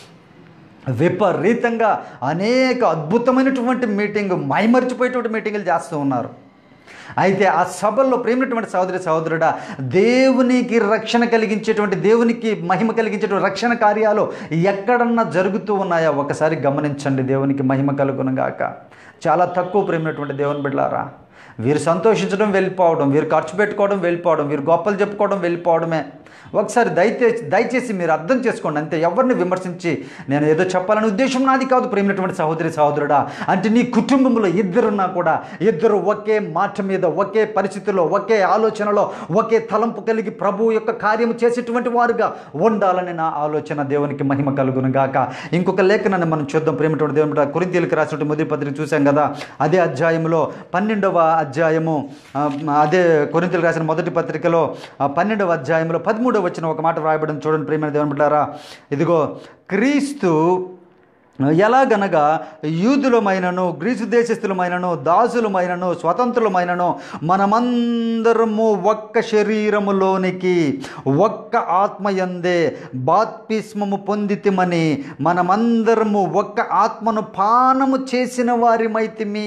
విపరీతంగా అనేక అద్భుతమైనటువంటి మీటింగ్, మైమరిచిపోయేటువంటి మీటింగులు చేస్తూ ఉన్నారు. అయితే ఆ సభల్లో ప్రేమైనటువంటి సహోదరి సహోదరుడా, దేవునికి రక్షణ కలిగించేటువంటి, దేవునికి మహిమ కలిగించేటువంటి రక్షణ కార్యాలు ఎక్కడన్నా జరుగుతూ ఉన్నాయా ఒకసారి గమనించండి, దేవునికి మహిమ కలుగునుగాక. చాలా తక్కువ ప్రేమైనటువంటి దేవుని బిడ్డలారా. వీరు సంతోషించడం వెళ్ళిపోవడం, వీరు ఖర్చు పెట్టుకోవడం వెళ్ళిపోవడం, వీరు గొప్పలు చెప్పుకోవడం వెళ్ళిపోవడమే. ఒకసారి దయచేసి దయచేసి మీరు అర్థం చేసుకోండి అంతే. ఎవరిని విమర్శించి నేను ఏదో చెప్పాలనే ఉద్దేశం నాది కాదు ప్రేమైనటువంటి సహోదరి సహోదరుడా. అంటే నీ కుటుంబంలో ఇద్దరున్నా కూడా ఇద్దరు ఒకే మాట మీద, ఒకే పరిస్థితుల్లో, ఒకే ఆలోచనలో, ఒకే తలంపు కలిగి ప్రభు యొక్క కార్యము చేసేటువంటి వారుగా ఉండాలని నా ఆలోచన, దేవునికి మహిమ కలుగునుగాక. ఇంకొక లేఖనాన్ని మనం చూద్దాం ప్రేమైనటువంటి దేవుని. కొరింథీయులకు రాసినటువంటి మొదటి పత్రిక చూసాం కదా, అదే అధ్యాయంలో పన్నెండవ అధ్యాయము, అదే కొరింథీయులకు రాసిన మొదటి పత్రికలో పన్నెండవ అధ్యాయంలో పదమూడవ వచ్చిన ఒక మాట వ్రాయబడింది చూడండి ప్రియమైన దేవుని బిడ్డలారా. ఇదిగో, క్రీస్తు ఎలాగనగా యూదులమైనను గ్రీసు దేశస్థులమైనను దాసులమైనను స్వతంత్రులమైనను మనమందరము ఒక్క శరీరములోనికి ఒక్క ఆత్మయందే బాప్తిస్మము పొందితిమని మనమందరము ఒక్క ఆత్మను పానము చేసిన వారిమైతిమి.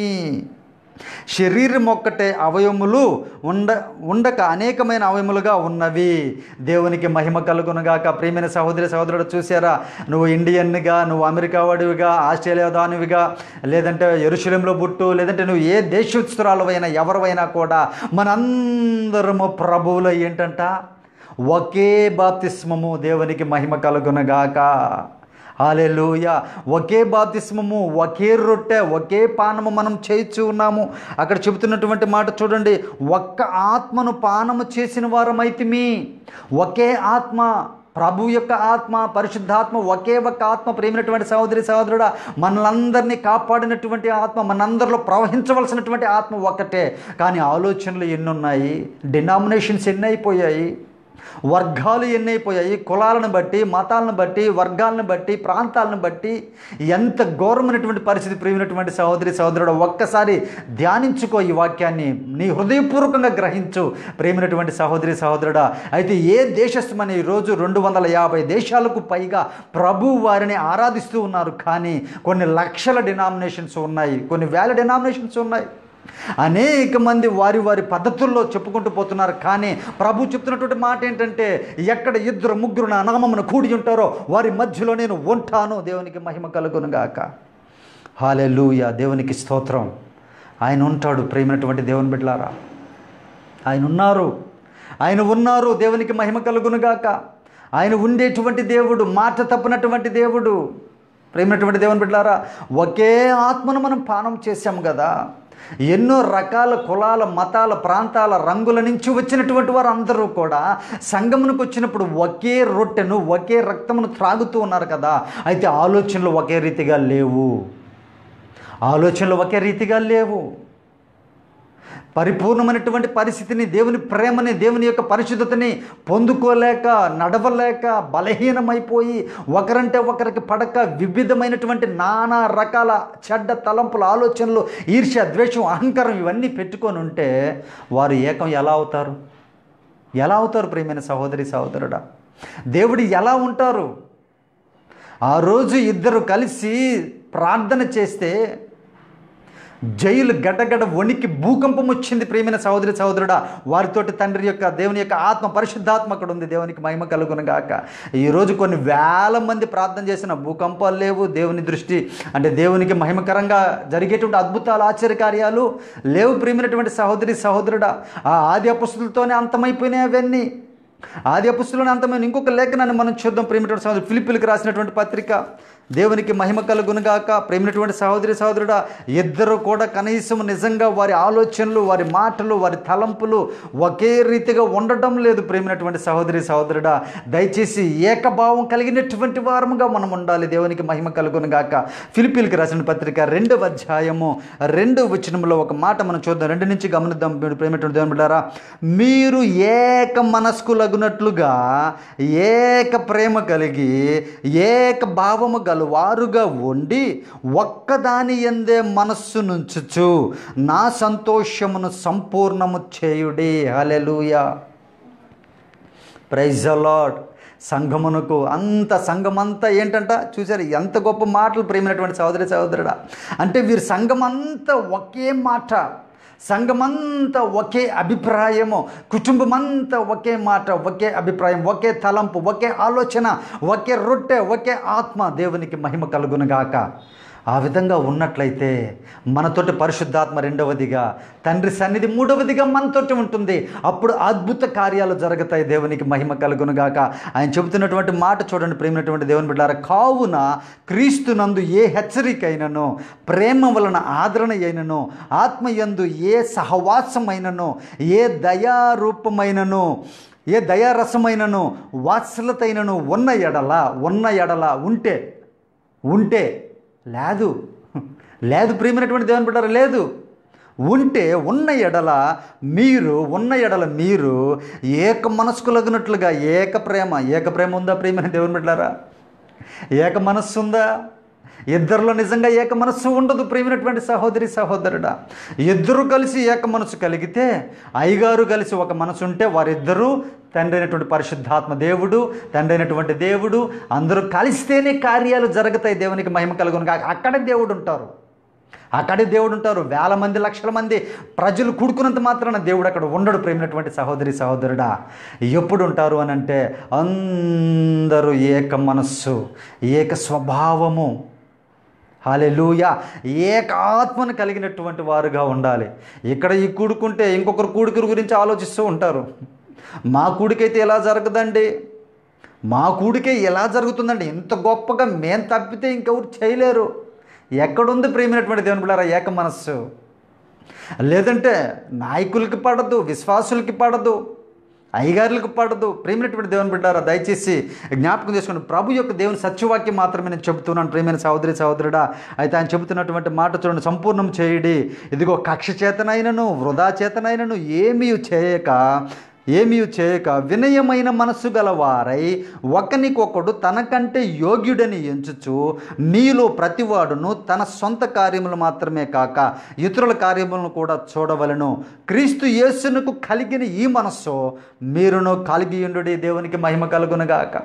శరీరం ఒక్కటే అవయములు ఉండ ఉండక అనేకమైన అవయములుగా ఉన్నవి. దేవునికి మహిమ కలుగునుగాక. ప్రియమైన సహోదరి సహోదరుడు, చూసారా? నువ్వు ఇండియన్గా, నువ్వు అమెరికా వాడివిగా, ఆస్ట్రేలియా దానివిగా, లేదంటే యెరూషలేములో పుట్టు, లేదంటే నువ్వు ఏ దేశస్తురాలవైనా ఎవరివైనా కూడా మనందరము ప్రభువులో ఏంటంట ఒకే బాప్తిస్మము. దేవునికి మహిమ కలుగునుగాక. హల్లెలూయా. ఒకే బాప్తిస్మము, ఒకే రొట్టె, ఒకే పానము మనం చేయించు ఉన్నాము. అక్కడ చెబుతున్నటువంటి మాట చూడండి, ఒక్క ఆత్మను పానము చేసిన వారమైతిమి. ఒకే ఆత్మ, ప్రభు యొక్క ఆత్మ, పరిశుద్ధాత్మ, ఒకే ఒక్క ఆత్మ. ప్రేమైనటువంటి సహోదరి సహోదరుడా, మనలందరినీ కాపాడినటువంటి ఆత్మ, మనందరిలో ప్రవహించవలసినటువంటి ఆత్మ ఒక్కటే. కానీ ఆలోచనలు ఎన్నున్నాయి, డినామినేషన్స్ ఎన్ని అయిపోయాయి, వర్గాలు ఎన్నైపోయాయి. కులాలను బట్టి, మతాలను బట్టి, వర్గాలను బట్టి, ప్రాంతాలను బట్టి ఎంత ఘోరమైనటువంటి పరిస్థితి. ప్రియమైనటువంటి సహోదరి సహోదరుడు, ఒక్కసారి ధ్యానించుకో ఈ వాక్యాన్ని, నీ హృదయపూర్వకంగా గ్రహించు. ప్రియమైనటువంటి సహోదరి సహోదరుడా, అయితే ఏ దేశస్థమని ఈరోజు రెండు వందల యాభై దేశాలకు పైగా ప్రభు వారిని ఆరాధిస్తూ ఉన్నారు. కానీ కొన్ని లక్షల డినామినేషన్స్ ఉన్నాయి, కొన్ని వేల డినామినేషన్స్ ఉన్నాయి. అనేక మంది వారి వారి పద్ధతుల్లో చెప్పుకుంటూ పోతున్నారు. కానీ ప్రభు చెప్తున్నటువంటి మాట ఏంటంటే, ఎక్కడ ఇద్దరు ముగ్గురు నా నామమున కూడి ఉంటారో వారి మధ్యలో నేను ఉంటాను. దేవునికి మహిమ కలుగునుగాక. హల్లెలూయా. దేవునికి స్తోత్రం. ఆయన ఉంటాడు. ప్రేమైనటువంటి దేవుని బిడ్డలారా, ఆయన ఉన్నారు, ఆయన ఉన్నారు. దేవునికి మహిమ కలుగునుగాక. ఆయన ఉండేటువంటి దేవుడు, మాట తప్పనటువంటి దేవుడు. ప్రేమైనటువంటి దేవుని బిడ్డలారా, ఒకే ఆత్మను మనం పానం చేశాం కదా. ఎన్నో రకాల కులాల, మతాల, ప్రాంతాల, రంగుల నుంచి వచ్చినటువంటి వారు అందరూ కూడా సంగమునకు వచ్చినప్పుడు ఒకే రొట్టెను, ఒకే రక్తమును త్రాగుతూ ఉన్నారు కదా. అయితే ఆలోచనలు ఒకే రీతిగా లేవు, ఆలోచనలు ఒకే రీతిగా లేవు. పరిపూర్ణమైనటువంటి పరిస్థితిని, దేవుని ప్రేమని, దేవుని యొక్క పరిశుద్ధతని పొందుకోలేక, నడవలేక, బలహీనమైపోయి ఒకరంటే ఒకరికి పడక వివిధమైనటువంటి నానా రకాల చెడ్డ తలంపులు, ఆలోచనలు, ఈర్ష్య, ద్వేషం, అహంకారం ఇవన్నీ పెట్టుకొని ఉంటే వారు ఏకం ఎలా అవుతారు? ఎలా అవుతారు? ప్రియమైన సహోదరి సహోదరుడా, దేవుడు ఎలా ఉంటారు? ఆ రోజు ఇద్దరు కలిసి ప్రార్థన చేస్తే జైలు గడ్డగడ్డ వణికి భూకంపం వచ్చింది. ప్రియమైన సహోదరి సహోదరుడా, వారితోటి తండ్రి యొక్క, దేవుని యొక్క ఆత్మ, పరిశుద్ధాత్మ అక్కడ ఉంది. దేవునికి మహిమ కలుగునుగాక. ఈరోజు కొన్ని వేల మంది ప్రార్థన చేసిన భూకంపాలు లేవు. దేవుని దృష్టి అంటే దేవునికి మహిమకరంగా జరిగేటువంటి అద్భుతాలు, ఆశ్చర్యకార్యాలు లేవు. ప్రియమైనటువంటి సహోదరి సహోదరుడా, ఆ ఆది అపొస్తలులతోనే అంతమైపోయినాయి అవన్నీ. ఆది అపొస్తలులనే అంతమైన ఇంకొక లేఖనాన్ని మనం చూద్దాం. ప్రియమైనటువంటి సహోదరు, ఫిలిప్పీయులకు రాసినటువంటి పత్రిక. దేవునికి మహిమ కలుగునుగాక. ప్రేమైనటువంటి సహోదరి సహోదరుడా, ఇద్దరు కూడా కనీసం నిజంగా వారి ఆలోచనలు, వారి మాటలు, వారి తలంపులు ఒకే రీతిగా ఉండటం లేదు. ప్రేమైనటువంటి సహోదరి సహోదరుడా, దయచేసి ఏకభావం కలిగినటువంటి వారముగా మనం ఉండాలి. దేవునికి మహిమ కలుగునుగాక. ఫిలిప్పీయులకు రాసిన పత్రిక రెండవ అధ్యాయము రెండవ వచనంలో ఒక మాట మనం చూద్దాం. రెండు నుంచి గమనిద్దాం. ప్రేమైనటువంటి దేవుని బిడ్డలారా, మీరు ఏక మనస్కులగునట్లుగా ఏక ప్రేమ కలిగి ఏక భావము వారుగా ఉండి ఒక్కదాని యందే మనస్సు నుంచుచు నా సంతోషమును సంపూర్ణము చేయుడి. హల్లెలూయా. Praise the lord. సంఘమునకు అంత సంఘమంతా ఏంటంట చూసారు, ఎంత గొప్ప మాటలు. ప్రేమైనటువంటి సహోదరి సహోదరుడా, అంటే వీరు సంఘమంతా ఒకే మాట, సంఘమంతా ఒకే అభిప్రాయము, కుటుంబమంతా ఒకే మాట, ఒకే అభిప్రాయం, ఒకే తలంపు, ఒకే ఆలోచన, ఒకే రొట్టె, ఒకే ఆత్మ. దేవునికి మహిమ కలుగునుగాక. ఆ విధంగా ఉన్నట్లయితే మనతోటి పరిశుద్ధాత్మ రెండవదిగా, తండ్రి సన్నిధి మూడవదిగా మనతోటి ఉంటుంది. అప్పుడు అద్భుత కార్యాలు జరుగుతాయి. దేవునికి మహిమ కలుగునుగాక. ఆయన చెబుతున్నటువంటి మాట చూడండి. ప్రేమైనటువంటి దేవుని బిడ్డలారా, కావున క్రీస్తునందు ఏ హెచ్చరికైనను, ప్రేమ వలన ఆదరణ అయినను, ఆత్మయందు ఏ సహవాసమైనను, ఏ దయారూపమైనను, ఏ దయారసమైనను, వాత్సలతైనను ఉన్న ఎడల ఉన్న ఎడల ఉంటే ఉంటే లేదు లేదు ప్రియమైనటువంటి దేవుని బిడ్డలారా, లేదు. ఉంటే ఉన్న ఎడల మీరు ఉన్న ఎడల మీరు ఏక మనస్కులగినట్లుగా, ఏక ప్రేమ ఏక ప్రేమ ఉందా ప్రియమైన దేవుని బిడ్డలారా? ఏక మనస్సు ఉందా? ఇద్దరిలో నిజంగా ఏక మనస్సు ఉండదు ప్రియమైనటువంటి సహోదరి సహోదరుడా. ఇద్దరు కలిసి ఏక మనసు కలిగితే, అయ్యగారు కలిసి ఒక మనసు ఉంటే వారిద్దరూ తండ్రి అయినటువంటి పరిశుద్ధాత్మ దేవుడు, తండ్రి అయినటువంటి దేవుడు అందరూ కలిస్తేనే కార్యాలు జరుగుతాయి. దేవునికి మహిమ కలుగును కాక. అక్కడే దేవుడు ఉంటారు, అక్కడే దేవుడు ఉంటారు. వేల మంది లక్షల మంది ప్రజలు కూడుకున్నంత మాత్రాన దేవుడు అక్కడ ఉండడు ప్రేమైనటువంటి సహోదరి సహోదరుడా. ఎప్పుడు ఉంటారు అని అంటే అందరూ ఏక మనస్సు, ఏక స్వభావము, హల్లెలూయా, ఏక ఆత్మను కలిగినటువంటి వారుగా ఉండాలి. ఇక్కడ ఈ కూడుకుంటే ఇంకొకరు కూడుకురు గురించి ఆలోచిస్తూ ఉంటారు. మా కూడికైతే ఎలా జరగదండి, మా కూడికే ఎలా జరుగుతుందండి, ఇంత గొప్పగా మేం తప్పితే ఇంకెవరు చేయలేరు. ఎక్కడుంది ప్రేమైనటువంటి దేవుని బిడ్డలారా ఏక మనస్సు? లేదంటే నాయకులకి పడదు, విశ్వాసులకి పడదు, అయ్యగారులకు పడదు. ప్రేమైనటువంటి దేవుని బిడ్డలారా దయచేసి జ్ఞాపకం చేసుకోండి. ప్రభు యొక్క దేవుని సత్యవాక్యం మాత్రమే నేను చెబుతున్నాను ప్రేమైన సహోదరి సహోదరుడా. అయితే ఆయన చెబుతున్నటువంటి మాట చూడండి, సంపూర్ణం చేయుడి. ఇదిగో కక్ష చేతనైనను వృధా చేతనైనను ఏమీ చేయక ఏమీ చేయక వినయమైన మనస్సు గలవారై ఒకనికొకడు తనకంటే యోగ్యుడని ఎంచుచు మీలో ప్రతివాడును తన సొంత కార్యములు మాత్రమే కాక ఇతరుల కార్యములను కూడా చూడవలెను. క్రీస్తు యేసునకు కలిగిన ఈ మనస్సు మీరును కలిగి ఉండుడి. దేవునికి మహిమ కలుగునుగాక.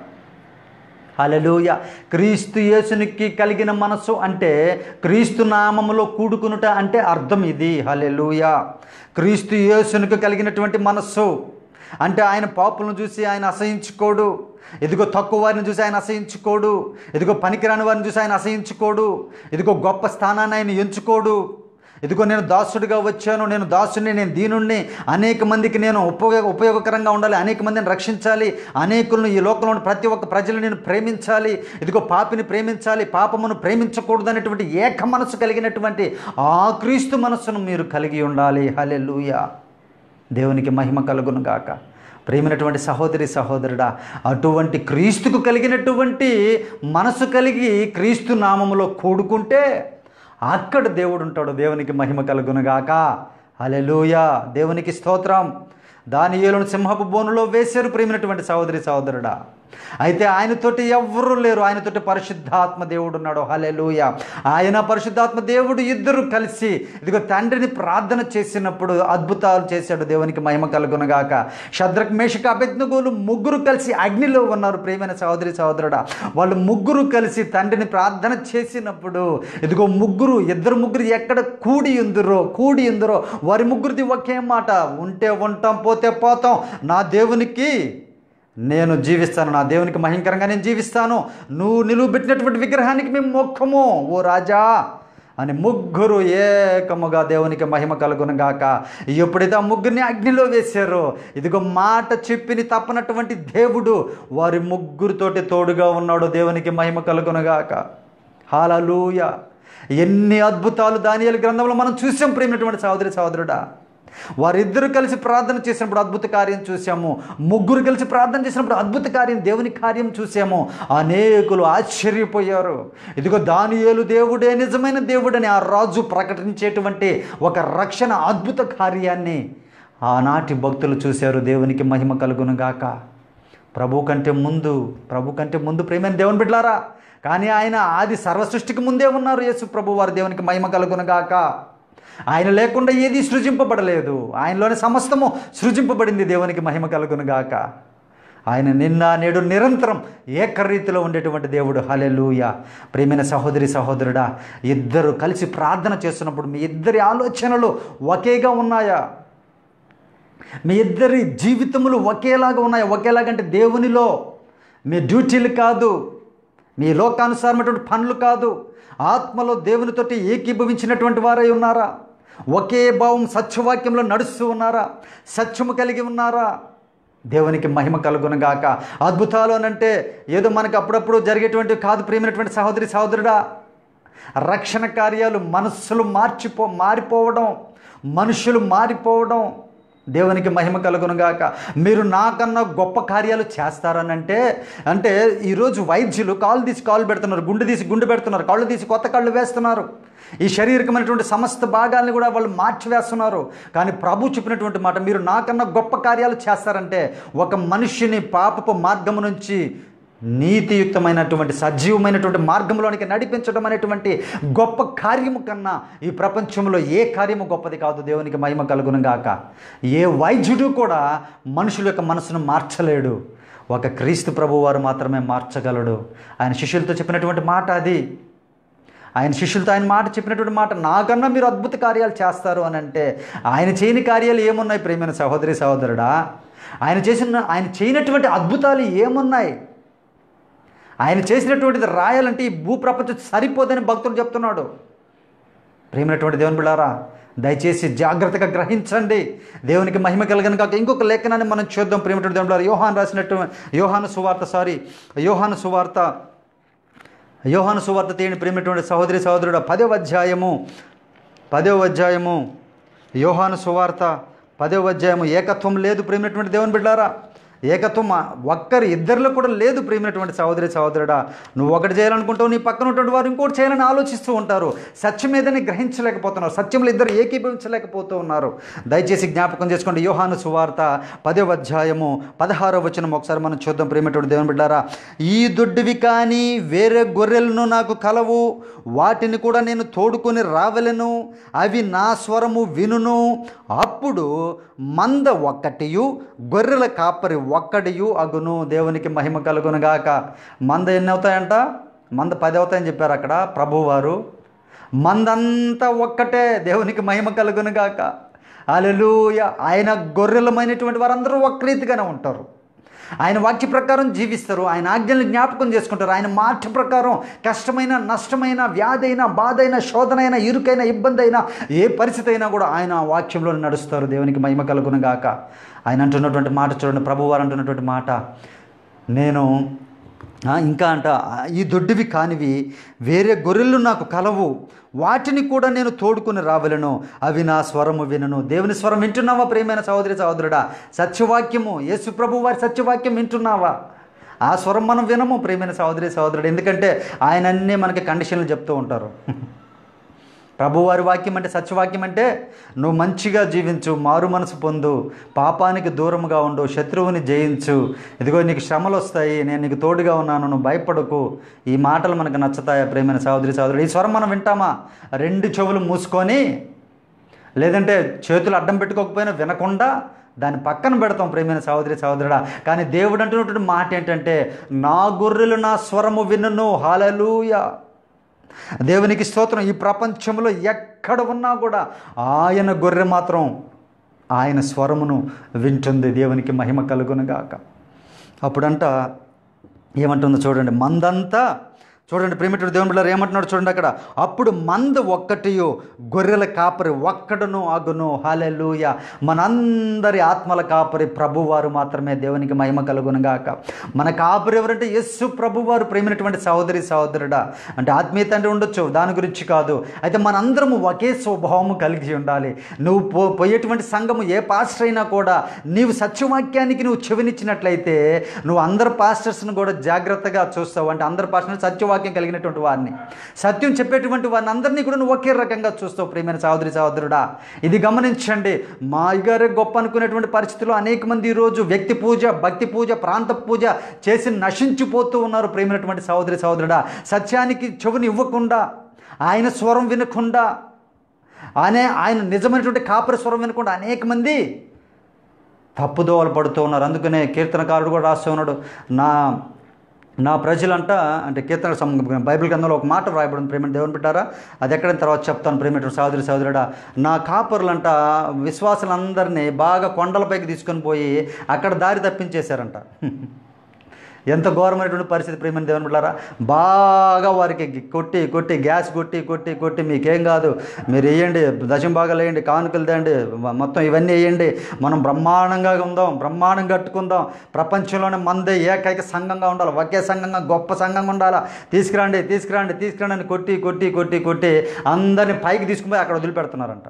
హల్లెలూయా. క్రీస్తు యేసునికి కలిగిన మనస్సు అంటే క్రీస్తు నామములో కూడుకునుట అంటే అర్థం ఇది. హల్లెలూయా. క్రీస్తు యేసునికి కలిగినటువంటి మనస్సు అంటే ఆయన పాపులను చూసి ఆయన అసహించుకోడు. ఇదిగో తక్కువ వారిని చూసి ఆయన అసహించుకోడు. ఇదిగో పనికిరాని వారిని చూసి ఆయన అసహించుకోడు. ఇదిగో గొప్ప స్థానాన్ని ఆయన ఎంచుకోడు. ఇదిగో నేను దాసుడిగా వచ్చాను, నేను దాసుని, నేను దీనుణ్ణి, అనేక మందికి నేను ఉపయోగ ఉపయోగకరంగా ఉండాలి, అనేక మందిని రక్షించాలి, అనేకులను ఈ లోకంలో ప్రతి ఒక్క ప్రజలు నేను ప్రేమించాలి, ఇదిగో పాపిని ప్రేమించాలి, పాపమును ప్రేమించకూడదు అనేటువంటి ఏక మనసు కలిగినటువంటి ఆ క్రీస్తు మనస్సును మీరు కలిగి ఉండాలి. హల్లెలూయా. దేవునికి మహిమ కలుగును గాక. ప్రేమైనటువంటి సహోదరి సహోదరుడా, అటువంటి క్రీస్తుకు కలిగినటువంటి మనసు కలిగి క్రీస్తు నామములో కూడుకుంటే అక్కడ దేవుడు ఉంటాడు. దేవునికి మహిమ కలుగును గాక. హల్లెలూయా. దేవునికి స్తోత్రం. దానియేలును సింహపు బోనులో వేశారు ప్రేమైనటువంటి సహోదరి సహోదరుడా. అయితే ఆయనతోటి ఎవ్వరూ లేరు, ఆయనతోటి పరిశుద్ధాత్మ దేవుడు ఉన్నాడు. హల్లెలూయా. ఆయన పరిశుద్ధాత్మ దేవుడు ఇద్దరు కలిసి ఇదిగో తండ్రిని ప్రార్థన చేసినప్పుడు అద్భుతాలు చేశాడు. దేవునికి మహిమ కలుగునుగాక. షద్రక్ మేషక్ అబేద్నెగోలు ముగ్గురు కలిసి అగ్నిలో ఉన్నారు ప్రియమైన సహోదరి సహోదరుడా. వాళ్ళు ముగ్గురు కలిసి తండ్రిని ప్రార్థన చేసినప్పుడు ఇదిగో ముగ్గురు ఇద్దరు ముగ్గురు ఎక్కడ కూడి ఉందరో కూడి ఉందరో వారి ముగ్గురిది ఒకే మాట, ఉంటే ఉంటాం పోతే పోతాం, నా దేవునికి నేను జీవిస్తాను, నా దేవునికి మహింకరంగా నేను జీవిస్తాను, నువ్వు నిలువు పెట్టినటువంటి విగ్రహానికి మేము మొక్కము ఓ రాజా అని ముగ్గురు ఏకముగా దేవునికి మహిమ కలుగునుగాక. ఎప్పుడైతే ఆ ముగ్గురిని అగ్నిలో వేశారో ఇదిగో మాట చెప్పిని తప్పనటువంటి దేవుడు వారి ముగ్గురితోటి తోడుగా ఉన్నాడు. దేవునికి మహిమ కలుగునుగాక. హల్లెలూయా. ఎన్ని అద్భుతాలు దానియేలు గ్రంథంలో మనం చూసాం ప్రేమైనటువంటి సహోదరి సహోదరుడా. వారిద్దరు కలిసి ప్రార్థన చేసినప్పుడు అద్భుత కార్యం చూసాము, ముగ్గురు కలిసి ప్రార్థన చేసినప్పుడు అద్భుత కార్యం దేవుని కార్యం చూసాము. అనేకులు ఆశ్చర్యపోయారు. ఇదిగో దానియేలు దేవుడే నిజమైన దేవుడని ఆ రాజు ప్రకటించేటువంటి ఒక రక్షణ అద్భుత కార్యాన్ని ఆనాటి భక్తులు చూశారు. దేవునికి మహిమ కలుగునుగాక. ప్రభు కంటే ముందు ప్రభు కంటే ముందు ప్రేమైన దేవుని బిడ్డలారా, కానీ ఆయన ఆది సర్వ సృష్టికి ముందే ఉన్నారు యేసు ప్రభు వారు. దేవునికి మహిమ కలుగునుగాక. ఆయన లేకుండా ఏది సృజింపబడలేదు, ఆయనలోని సమస్తము సృజింపబడింది. దేవునికి మహిమ కలుగునుగాక. ఆయన నిన్న నేడు నిరంతరం ఏకరీతిలో ఉండేటువంటి దేవుడు. హల్లెలూయా. ప్రియమైన సహోదరి సహోదరుడా, ఇద్దరు కలిసి ప్రార్థన చేస్తున్నప్పుడు మీ ఇద్దరి ఆలోచనలు ఒకేగా ఉన్నాయా? మీ ఇద్దరి జీవితములు ఒకేలాగా ఉన్నాయా? ఒకేలాగంటే దేవునిలో మీ డ్యూటీలు కాదు, మీ లోకానుసారమైనటువంటి పనులు కాదు, ఆత్మలో దేవునితోటి ఏకీభవించినటువంటి వారై ఉన్నారా? ఒకే భావం సత్యవాక్యంలో నడుస్తూ ఉన్నారా? సత్యము కలిగి ఉన్నారా? దేవునికి మహిమ కలుగునుగాక. అద్భుతాలు అనంటే ఏదో మనకు అప్పుడప్పుడు జరిగేటువంటి కాదు ప్రియమైనటువంటి సహోదరి సహోదరుడా. రక్షణ కార్యాలు మనస్సులు మార్చిపో మారిపోవడం మనుషులు మారిపోవడం. దేవునికి మహిమ కలుగునుగాక. మీరు నాకన్నా గొప్ప కార్యాలు చేస్తారనంటే అంటే ఈరోజు వైద్యులు కాళ్ళు తీసి కాళ్ళు పెడుతున్నారు, గుండె తీసి గుండె పెడుతున్నారు, కళ్ళు తీసి కొత్త కళ్ళు వేస్తున్నారు. ఈ శారీరకమైనటువంటి సమస్త భాగాల్ని కూడా వాళ్ళు మార్చివేస్తున్నారు. కానీ ప్రభు చెప్పినటువంటి మాట, మీరు నాకన్నా గొప్ప కార్యాలు చేస్తారంటే ఒక మనిషిని పాపపు మార్గము నుంచి నీతియుక్తమైనటువంటి సజీవమైనటువంటి మార్గంలోనికి నడిపించడం అనేటువంటి గొప్ప కార్యము కన్నా ఈ ప్రపంచంలో ఏ కార్యము గొప్పది కాదు. దేవునికి మహిమ కలుగును గాక. ఏ వైద్యుడు కూడా మనుషుల యొక్క మనసును మార్చలేడు. ఒక క్రీస్తు ప్రభువు వారు మాత్రమే మార్చగలడు. ఆయన శిష్యులతో చెప్పినటువంటి మాట అది. ఆయన శిష్యులతో ఆయన మాట చెప్పినటువంటి మాట, నాకన్నా మీరు అద్భుత కార్యాలు చేస్తారు అని అంటే ఆయన చేయని కార్యాలు ఏమున్నాయి ప్రియమైన సహోదరి సహోదరుడా? ఆయన చేసిన ఆయన చేయనటువంటి అద్భుతాలు ఏమున్నాయి? ఆయన చేసినటువంటిది రాయాలంటే ఈ భూప్రపంచం సరిపోదని భక్తుడు చెప్తున్నాడు. ప్రియమైనటువంటి దేవుని బిడ్డలారా, దయచేసి జాగ్రత్తగా గ్రహించండి. దేవునికి మహిమ కలగను కాక. ఇంకొక లేఖనాన్ని మనం చూద్దాం. ప్రియమైనటువంటి దేవుని బిడ్డలారా, యోహాను రాసినట్టు యోహాను సువార్త సారీ యోహాను సువార్త యోహాను సువార్త తీయండి ప్రియమైనటువంటి సహోదరి సహోదరుడు. పదవ అధ్యాయము పదవ అధ్యాయము యోహాను సువార్త పదవ అధ్యాయము. ఏకత్వం లేదు ప్రియమైనటువంటి దేవుని బిడ్డలారా. ఏకత్వం ఒక్కరి ఇద్దరిలో కూడా లేదు ప్రియమైనటువంటి సహోదరి సహోదరుడా. నువ్వు ఒకటి చేయాలనుకుంటావు, నీ పక్కన ఉన్నటువంటి వారు ఇంకోటి చేయాలని ఆలోచిస్తూ ఉంటారు. సత్యం ఏదని గ్రహించలేకపోతున్నారు. సత్యంలో ఇద్దరు ఏకీభవించలేకపోతూ ఉన్నారు. దయచేసి జ్ఞాపకం చేసుకోండి. యోహాను సువార్త పదవ అధ్యాయము పదహారవ వచనం ఒకసారి మనం చూద్దాం ప్రియమైనటువంటి దేవుని బిడ్డారా. ఈ దొడ్డివి కానీ వేరే గొర్రెలను నాకు కలవు, వాటిని కూడా నేను తోడుకొని రావలెను, అవి నా స్వరము వినును. అప్పుడు మంద ఒక్కటియు గొర్రెల కాపరి ఒక్కడియు అగును. దేవునికి మహిమ కలుగును గాక. మంద ఎన్ని అవుతాయంట? మంద పది అవుతాయని చెప్పారు అక్కడ ప్రభువారు. మందంతా ఒక్కటే. దేవునికి మహిమ కలుగును గాక. హల్లెలూయా. ఆయన గొర్రెలమైనటువంటి వారందరూ ఒక్క రీతిగానే ఉంటారు. ఆయన వాక్య ప్రకారం జీవిస్తారు. ఆయన ఆజ్ఞలను జ్ఞాపకం చేసుకుంటారు. ఆయన మాట ప్రకారం కష్టమైన, నష్టమైన, వ్యాధి అయినా, బాధ అయినా, శోధన అయినా, ఇరుకైనా, ఇబ్బంది అయినా, ఏ పరిస్థితి అయినా కూడా ఆయన వాక్యంలో నడుస్తారు. దేవునికి మహిమ కలుగును గాక. ఆయన అంటున్నటువంటి మాట చూడండి. ప్రభువారు అంటున్నటువంటి మాట, నేను ఇంకా అంట, ఈ దొడ్డివి కానివి వేరే గొర్రెలు నాకు కలవు, వాటిని కూడా నేను తోడుకుని రావలను, అవి నా స్వరము వినను. దేవుని స్వరం వింటున్నావా ప్రియమైన సహోదరి సహోదరుడా? సత్యవాక్యము, యేసు ప్రభు వారి సత్యవాక్యం వింటున్నావా? ఆ స్వరం మనం వినము ప్రియమైన సహోదరి సహోదరుడు. ఎందుకంటే ఆయన అన్నీ మనకి కండిషన్లు చెప్తూ ఉంటారు. ప్రభువారి వాక్యం అంటే, సత్యవాక్యం అంటే, నువ్వు మంచిగా జీవించు, మారు మనసు పొందు, పాపానికి దూరంగా ఉండు, శత్రువుని జయించు, ఇదిగో నీకు శ్రమలు వస్తాయి, నేను నీకు తోడుగా ఉన్నాను, నువ్వు భయపడకు. ఈ మాటలు మనకు నచ్చుతాయా ప్రియమైన సహోదరి సహోదరుడు? ఈ స్వరం మనం వింటామా? రెండు చెవులు మూసుకొని, లేదంటే చేతులు అడ్డం పెట్టుకోకపోయినా వినకుండా దాన్ని పక్కన పెడతాం ప్రియమైన సహోదరి సహోదరుడా. కానీ దేవుడు అంటున్నటువంటి మాట ఏంటంటే, నా గొర్రెలు నా స్వరము వినును. హల్లెలూయా. దేవునికి స్తోత్రం. ఈ ప్రపంచంలో ఎక్కడ ఉన్నా కూడా ఆయన గొర్రె మాత్రం ఆయన స్వరమును వింటుంది. దేవునికి మహిమ కలుగును గాక. అప్పుడంట ఏమంటుందో చూడండి. మందంతా చూడండి ప్రియమిత్రుడు దేవుని బిడ్డలారా ఏమంటున్నాడు చూడండి అక్కడ. అప్పుడు మంద ఒక్కటియు గొర్రెల కాపరి ఒక్కడును అగును. హల్లెలూయా. మనందరి ఆత్మల కాపరి ప్రభువారు మాత్రమే. దేవునికి మహిమ కలుగును గాక. మన కాపరి ఎవరంటే యేసు ప్రభువారు. ప్రేమైనటువంటి సహోదరి సహోదరుడా, అంటే ఆత్మీయత అంటే ఉండొచ్చు, దాని గురించి కాదు. అయితే మనందరము ఒకే స్వభావము కలిగి ఉండాలి. నువ్వు పో పోయేటువంటి సంఘము ఏ పాస్టర్ అయినా కూడా నీవు సత్యవాక్యానికి నువ్వు చెవినిచ్చినట్లయితే నువ్వు అందరు పాస్టర్స్ను కూడా జాగ్రత్తగా చూస్తావు. అంటే అందరు పాస్టర్స్ సత్యవాక్యం కలిగినటువంటి వారిని, సత్యం చెప్పేటువంటి వారిని అందరినీ కూడా నువ్వు ఒకే రకంగా చూస్తావు ప్రియమైన సహోదరి సహోదరుడా. ఇది గమనించండి. మా అయ్యగారే గొప్ప అనుకునేటువంటి పరిస్థితుల్లో అనేక మంది ఈరోజు వ్యక్తి పూజ, భక్తి పూజ, ప్రాంత పూజ చేసి నశించిపోతూ ఉన్నారు ప్రియమైనటువంటి సహోదరి సహోదరుడా. సత్యానికి చెవుని ఇవ్వకుండా, ఆయన స్వరం వినకుండా, అనే ఆయన నిజమైనటువంటి కాపరి స్వరం వినకుండా అనేక మంది తప్పుదోవలు పడుతూ ఉన్నారు. అందుకనే కీర్తనకారుడు కూడా రాస్తూ ఉన్నాడు, నా నా ప్రజలంట, అంటే కీర్తన బైబిల్ గ్రంథంలో ఒక మాట వ్రాయబడింది ప్రేమ దేవుని బిడ్డారా. అది ఎక్కడైనా తర్వాత చెప్తాను ప్రేమ సహోదరి సహోదరుడా. నా కాపరులంట విశ్వాసులందరినీ బాగా కొండలపైకి తీసుకొని పోయి అక్కడ దారి తప్పించేశారంట. ఎంత ఘోరమైనటువంటి పరిస్థితి ప్రియమైన దేవుని బిడ్డలారా. బాగా వారికి కొట్టి కొట్టి గ్యాస్ కొట్టి కొట్టి కొట్టి మీకేం కాదు, మీరు వేయండి, దశం భాగాలు వేయండి, కానుకలు తేండి, మొత్తం ఇవన్నీ వేయండి, మనం బ్రహ్మాండంగా ఉందాం, బ్రహ్మాండంగా కట్టుకుందాం, ప్రపంచంలోనే మందే ఏకైక సంఘంగా ఉండాలి, ఒకే సంఘంగా గొప్ప సంఘంగా ఉండాలా, తీసుకురండి తీసుకురండి తీసుకురండి అని కొట్టి కొట్టి కొట్టి కొట్టి అందరిని పైకి తీసుకుపోయి అక్కడ వదిలిపెడుతున్నారంట.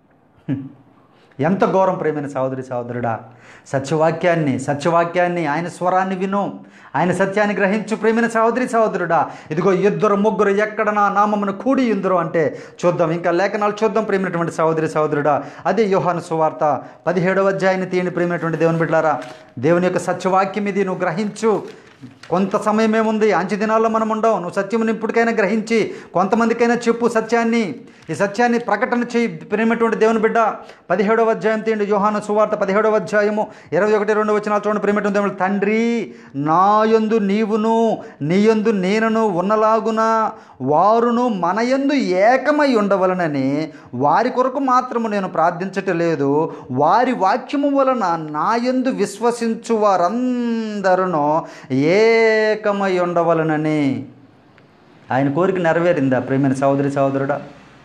ఎంత ఘోరం ప్రేమైన సహోదరి సహోదరుడా. సత్యవాక్యాన్ని సత్యవాక్యాన్ని ఆయన స్వరాన్ని విను, ఆయన సత్యాన్ని గ్రహించు ప్రేమైన సహోదరి సహోదరుడా. ఇదిగో ఇద్దరు ముగ్గురు ఎక్కడ నా నామమును కూడి ఇందురు అంటే చూద్దాం, ఇంకా లేఖనాలు చూద్దాం ప్రేమైనటువంటి సహోదరి సహోదరుడా. అదే యోహాను సువార్త పదిహేడవ అధ్యాయాన్ని తీయండి ప్రేమైనటువంటి దేవుని బిడ్డలారా. దేవుని యొక్క సత్యవాక్యం ఇది, నువ్వు గ్రహించు. కొంత సమయమే ఉంది, అంచె దినాల్లో మనం ఉండవు. నువ్వు సత్యముని ఇప్పటికైనా గ్రహించి కొంతమందికైనా చెప్పు సత్యాన్ని, ఈ సత్యాన్ని ప్రకటన చేయి ప్రేమటువంటి దేవుని బిడ్డ. పదిహేడవ అధ్యాయం తీయండి, యోహాను సువార్త పదిహేడవ అధ్యాయము ఇరవై ఒకటి రెండు వచనాలు చూడండి. ప్రేమటువంటి దేవుడు, తండ్రి నాయందు నీవును నీయందు నేనును ఉన్నలాగున వారును మనయందు ఏకమై ఉండవలనని వారి కొరకు మాత్రము నేను ప్రార్థించటలేదు, వారి వాక్యము వలన నాయందు విశ్వసించు వారందరూ ఏకమై ఉండవలనని. ఆయన కోరిక నెరవేరిందా ప్రేమైన సహోదరి సహోదరుడా?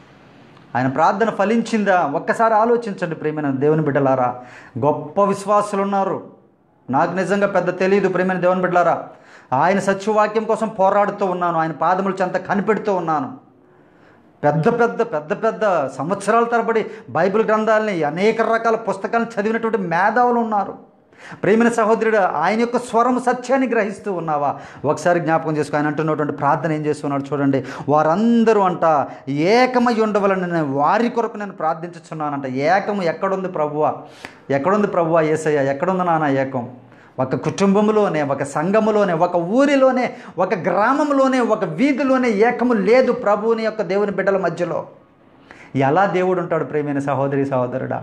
ఆయన ప్రార్థన ఫలించిందా? ఒక్కసారి ఆలోచించండి ప్రేమైన దేవుని బిడ్డలారా. గొప్ప విశ్వాసులు ఉన్నారు, నాకు నిజంగా పెద్ద తెలియదు ప్రేమైన దేవుని బిడ్డలారా. ఆయన సత్యవాక్యం కోసం పోరాడుతూ ఉన్నాను, ఆయన పాదముల చెంత కనిపెడుతూ ఉన్నాను. పెద్ద పెద్ద పెద్ద పెద్ద సంవత్సరాల తరబడి బైబిల్ గ్రంథాలని అనేక రకాల పుస్తకాలను చదివినటువంటి మేధావులు ఉన్నారు. ప్రేమైన సహోదరుడు, ఆయన యొక్క స్వరం సత్యాన్ని గ్రహిస్తూ ఉన్నావా? ఒకసారి జ్ఞాపకం చేసుకో. ఆయన అంటున్నటువంటి ప్రార్థన ఏం చేస్తున్నాడు చూడండి. వారందరూ అంట ఏకమై ఉండవలని నేను వారి కొరకు నేను ప్రార్థించుచున్నానంట. ఏకము ఎక్కడుంది ప్రభువా? ఎక్కడుంది ప్రభువా యేసయ్య? ఎక్కడుంది నాన్న ఏకం? ఒక కుటుంబంలోనే, ఒక సంఘములోనే, ఒక ఊరిలోనే, ఒక గ్రామంలోనే, ఒక వీధిలోనే ఏకము లేదు ప్రభువుని యొక్క దేవుని బిడ్డల మధ్యలో. ఎలా దేవుడు ఉంటాడు ప్రేమైన సహోదరి సహోదరుడా?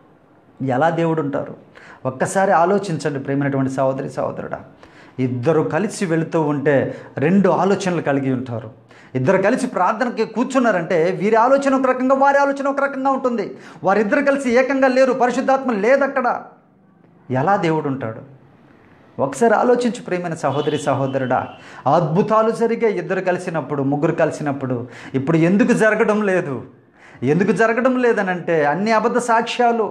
ఎలా దేవుడు ఉంటారు? ఒక్కసారి ఆలోచించండి ప్రేమైనటువంటి సహోదరి సహోదరుడా. ఇద్దరు కలిసి వెళుతూ ఉంటే రెండు ఆలోచనలు కలిగి ఉంటారు. ఇద్దరు కలిసి ప్రార్థనకి కూర్చున్నారంటే వీరి ఆలోచన ఒక రకంగా, వారి ఆలోచన ఒక రకంగా ఉంటుంది. వారిద్దరు కలిసి ఏకంగా లేరు, పరిశుద్ధాత్మ లేదక్కడ. ఎలా దేవుడు ఉంటాడు? ఒకసారి ఆలోచించు ప్రేమైన సహోదరి సహోదరుడా. అద్భుతాలు జరిగే ఇద్దరు కలిసినప్పుడు, ముగ్గురు కలిసినప్పుడు. ఇప్పుడు ఎందుకు జరగడం లేదు? ఎందుకు జరగడం లేదనంటే అన్ని అబద్ధ సాక్ష్యాలు.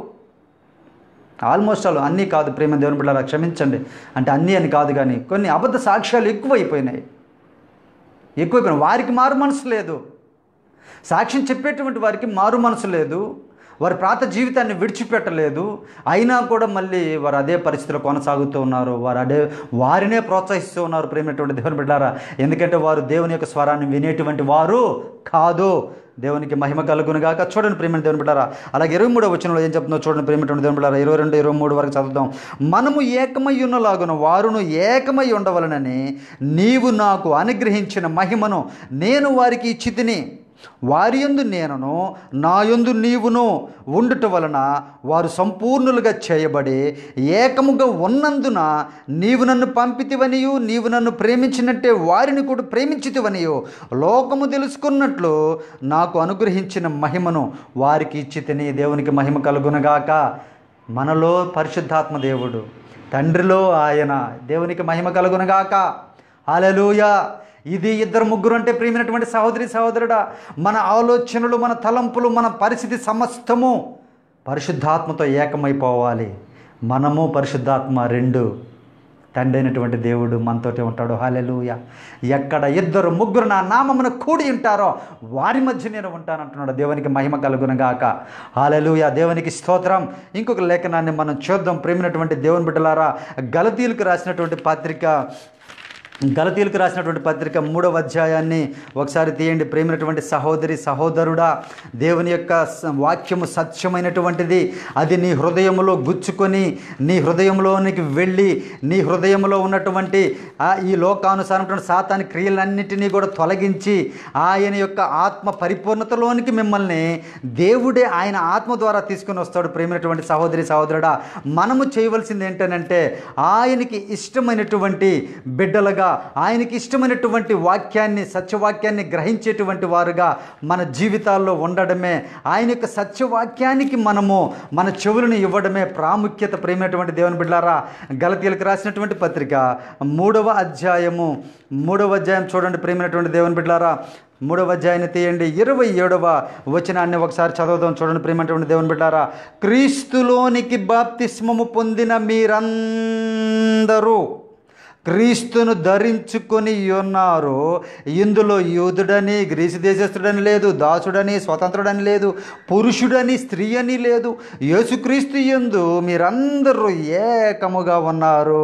ఆల్మోస్ట్ ఆల్ అన్నీ కాదు ప్రేమ దేవుని బిడ్డలారా, క్షమించండి. అంటే అన్నీ అని కాదు, కానీ కొన్ని అబద్ధ సాక్ష్యాలు ఎక్కువైపోయినాయి ఎక్కువైపోయినాయి వారికి మారు మనసు లేదు. సాక్ష్యం చెప్పేటువంటి వారికి మారు మనసు లేదు. వారి ప్రాత జీవితాన్ని విడిచిపెట్టలేదు. అయినా కూడా మళ్ళీ వారు అదే పరిస్థితిలో కొనసాగుతూ ఉన్నారు. వారు అదే వారినే ప్రోత్సహిస్తూ ఉన్నారు ప్రేమైనటువంటి దేవుని బిడ్డలారా. ఎందుకంటే వారు దేవుని యొక్క స్వరాన్ని వినేటువంటి వారు కాదు. దేవునికి మహిమ కలుగును గాక. చూడండి ప్రేమైన దేవుని బిడ్డలారా. అలాగే ఇరవై మూడో వచనంలో ఏం చెప్తుందో చూడండి ప్రేమైనటువంటి దేవుని బిడ్డలారా. ఇరవై రెండు ఇరవై మూడు వరకు చదువుదాం. మనము ఏకమై ఉన్నలాగున వారును ఏకమై ఉండవలనని నీవు నాకు అనుగ్రహించిన మహిమను నేను వారికి ఇచ్చితిని. వారి యందు నేనును నా యందు నీవును ఉండుట వలన వారు సంపూర్ణులుగా చేయబడి ఏకముగా ఉన్నందున నీవు నన్ను పంపితివనియు నీవు నన్ను ప్రేమించినట్టే వారిని కూడా ప్రేమించితివనియు లోకము తెలుసుకున్నట్లు నాకు అనుగ్రహించిన మహిమను వారికి ఇచ్చితిని. దేవునికి మహిమ కలుగునగాక. మనలో పరిశుద్ధాత్మ దేవుడు, తండ్రిలో ఆయన. దేవునికి మహిమ కలుగునగాక. హల్లెలూయా. ఇది ఇద్దరు ముగ్గురు అంటే ప్రియమైనటువంటి సహోదరి సహోదరుడా, మన ఆలోచనలు, మన తలంపులు, మన పరిస్థితి సమస్తము పరిశుద్ధాత్మతో ఏకమైపోవాలి. మనము పరిశుద్ధాత్మ రెండు. తండ్రి అయినటువంటి దేవుడు మనతోటే ఉంటాడు. హల్లెలూయా. ఎక్కడ ఇద్దరు ముగ్గురు నా నామమున కూడి ఉంటారో వారి మధ్య నేను ఉంటానంటున్నాడు. దేవునికి మహిమ కలుగునగాక. హల్లెలూయా. దేవునికి స్తోత్రం. ఇంకొక లేఖనాన్ని మనం చూద్దాం ప్రియమైనటువంటి దేవుని బిడ్డలారా. గలతీయులకు రాసినటువంటి పత్రిక గలతీయులకు రాసినటువంటి పత్రిక మూడవ అధ్యాయాన్ని ఒకసారి తీయండి ప్రేమైనటువంటి సహోదరి సహోదరుడా. దేవుని యొక్క వాక్యము సత్యమైనటువంటిది. అది నీ హృదయంలో గుచ్చుకొని నీ హృదయంలోనికి వెళ్ళి నీ హృదయంలో ఉన్నటువంటి ఈ లోకానుసారమైన సాతాని క్రియలన్నిటినీ కూడా తొలగించి ఆయన యొక్క ఆత్మ పరిపూర్ణతలోనికి మిమ్మల్ని దేవుడే ఆయన ఆత్మ ద్వారా తీసుకుని వస్తాడు. ప్రేమైనటువంటి సహోదరి సహోదరుడా, మనము చేయవలసింది ఏంటనంటే ఆయనకి ఇష్టమైనటువంటి బిడ్డలుగా, ఆయనకి ఇష్టమైనటువంటి వాక్యాన్ని, సత్యవాక్యాన్ని గ్రహించేటువంటి వారుగా మన జీవితాల్లో ఉండడమే. ఆయన యొక్క సత్యవాక్యానికి మనము మన చెవులను ఇవ్వడమే ప్రాముఖ్యత. ప్రేమైనటువంటి దేవుని బిడ్డలారా, గలతీయులకు రాసినటువంటి పత్రిక మూడవ అధ్యాయము మూడవ అధ్యాయం చూడండి ప్రేమైనటువంటి దేవుని బిడ్డలారా. మూడవ అధ్యాయాన్ని తీయండి, ఇరవై ఏడవ వచనాన్ని ఒకసారి చదవదాం. చూడండి ప్రేమైనటువంటి దేవుని బిడ్డలారా. క్రీస్తులోనికి బాప్తిస్మము పొందిన మీరందరూ క్రీస్తును ధరించుకొని ఉన్నారు. ఇందులో యూదుడని గ్రీసు దేశస్థుడని లేదు, దాసుడని స్వతంత్రుడని లేదు, పురుషుడని స్త్రీ అని లేదు. యేసుక్రీస్తు యందు మీరందరూ ఏకముగా ఉన్నారు.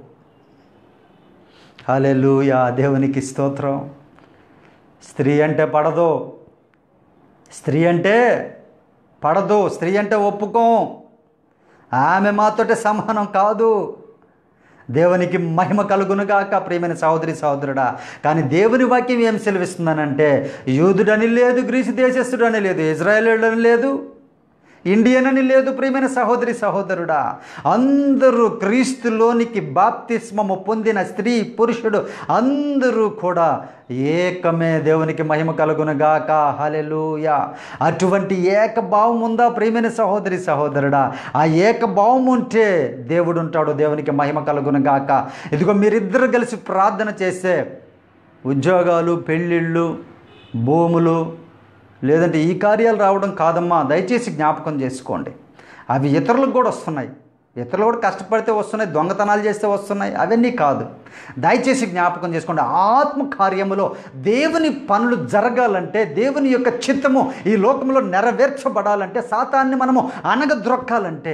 హల్లెలూయా. దేవునికి స్తోత్రం. స్త్రీ అంటే పడదు, స్త్రీ అంటే పడదు, స్త్రీ అంటే ఒప్పుకోం. ఆమె మాతోటే సమానం కాదు. దేవునికి మహిమ కలుగునుగాక ప్రియమైన సహోదరి సహోదరుడా. కానీ దేవుని వాక్యం ఏం సెలవిస్తుందనంటే, యూదుడని లేదు, గ్రీసు దేశస్థుడని లేదు, ఇజ్రాయేలుడని లేదు, ఇండియన్ అని లేదు. ప్రియమైన సహోదరి సహోదరుడా, అందరూ క్రీస్తులోనికి బాప్తిస్మము పొందిన స్త్రీ పురుషుడు అందరూ కూడా ఏకమే. దేవునికి మహిమ కలుగునుగాక. హల్లెలూయా. అటువంటి ఏకభావం ఉందా ప్రియమైన సహోదరి సహోదరుడా? ఆ ఏకభావం ఉంటే దేవుడు ఉంటాడు. దేవునికి మహిమ కలుగునుగాక. ఇదిగో మీరిద్దరు కలిసి ప్రార్థన చేస్తే ఉద్యోగాలు, పెళ్ళిళ్ళు, భూములు, లేదంటే ఈ కార్యాలు రావడం కాదమ్మా. దయచేసి జ్ఞాపకం చేసుకోండి. అవి ఇతరులకు కూడా వస్తున్నాయి. ఇతరులు కూడా కష్టపడితే వస్తున్నాయి, దొంగతనాలు చేస్తే వస్తున్నాయి, అవన్నీ కాదు. దయచేసి జ్ఞాపకం చేసుకోండి. ఆత్మ కార్యములో దేవుని పనులు జరగాలంటే, దేవుని యొక్క చిత్తము ఈ లోకంలో నెరవేర్చబడాలంటే, సాతాన్ని మనము అనగద్రొక్కాలంటే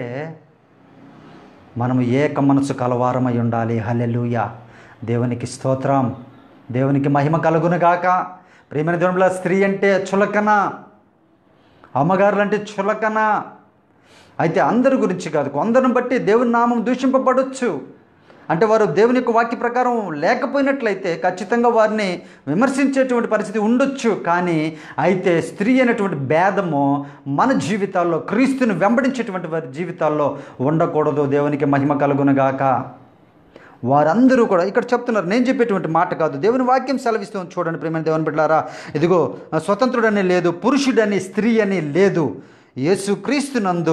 మనము ఏక మనసు కలవారమై ఉండాలి. హల్లెలూయా. దేవునికి స్తోత్రం. దేవునికి మహిమ కలుగునుగాక. ప్రియమైన దేవునిలో స్త్రీ అంటే చులకన, అమ్మగారులు అంటే చులకన. అయితే అందరి గురించి కాదు, కొందరిని బట్టి దేవుని నామం దూషింపబడవచ్చు. అంటే వారు దేవుని యొక్క వాక్య ప్రకారం లేకపోయినట్లయితే ఖచ్చితంగా వారిని విమర్శించేటువంటి పరిస్థితి ఉండొచ్చు. కానీ అయితే స్త్రీ అనేటువంటి భేదము మన జీవితాల్లో, క్రీస్తుని వెంబడించేటువంటి వారి జీవితాల్లో ఉండకూడదు. దేవునికి మహిమ కలుగునుగాక. వారందరూ కూడా ఇక్కడ చెప్తున్నారు, నేను చెప్పేటువంటి మాట కాదు, దేవుని వాక్యం సెలవిస్తూ చూడండి ప్రియమైన దేవుని బిడ్డలారా. ఇదిగో స్వతంత్రుడని లేదు, పురుషుడని స్త్రీ అని లేదు, యేసుక్రీస్తునందు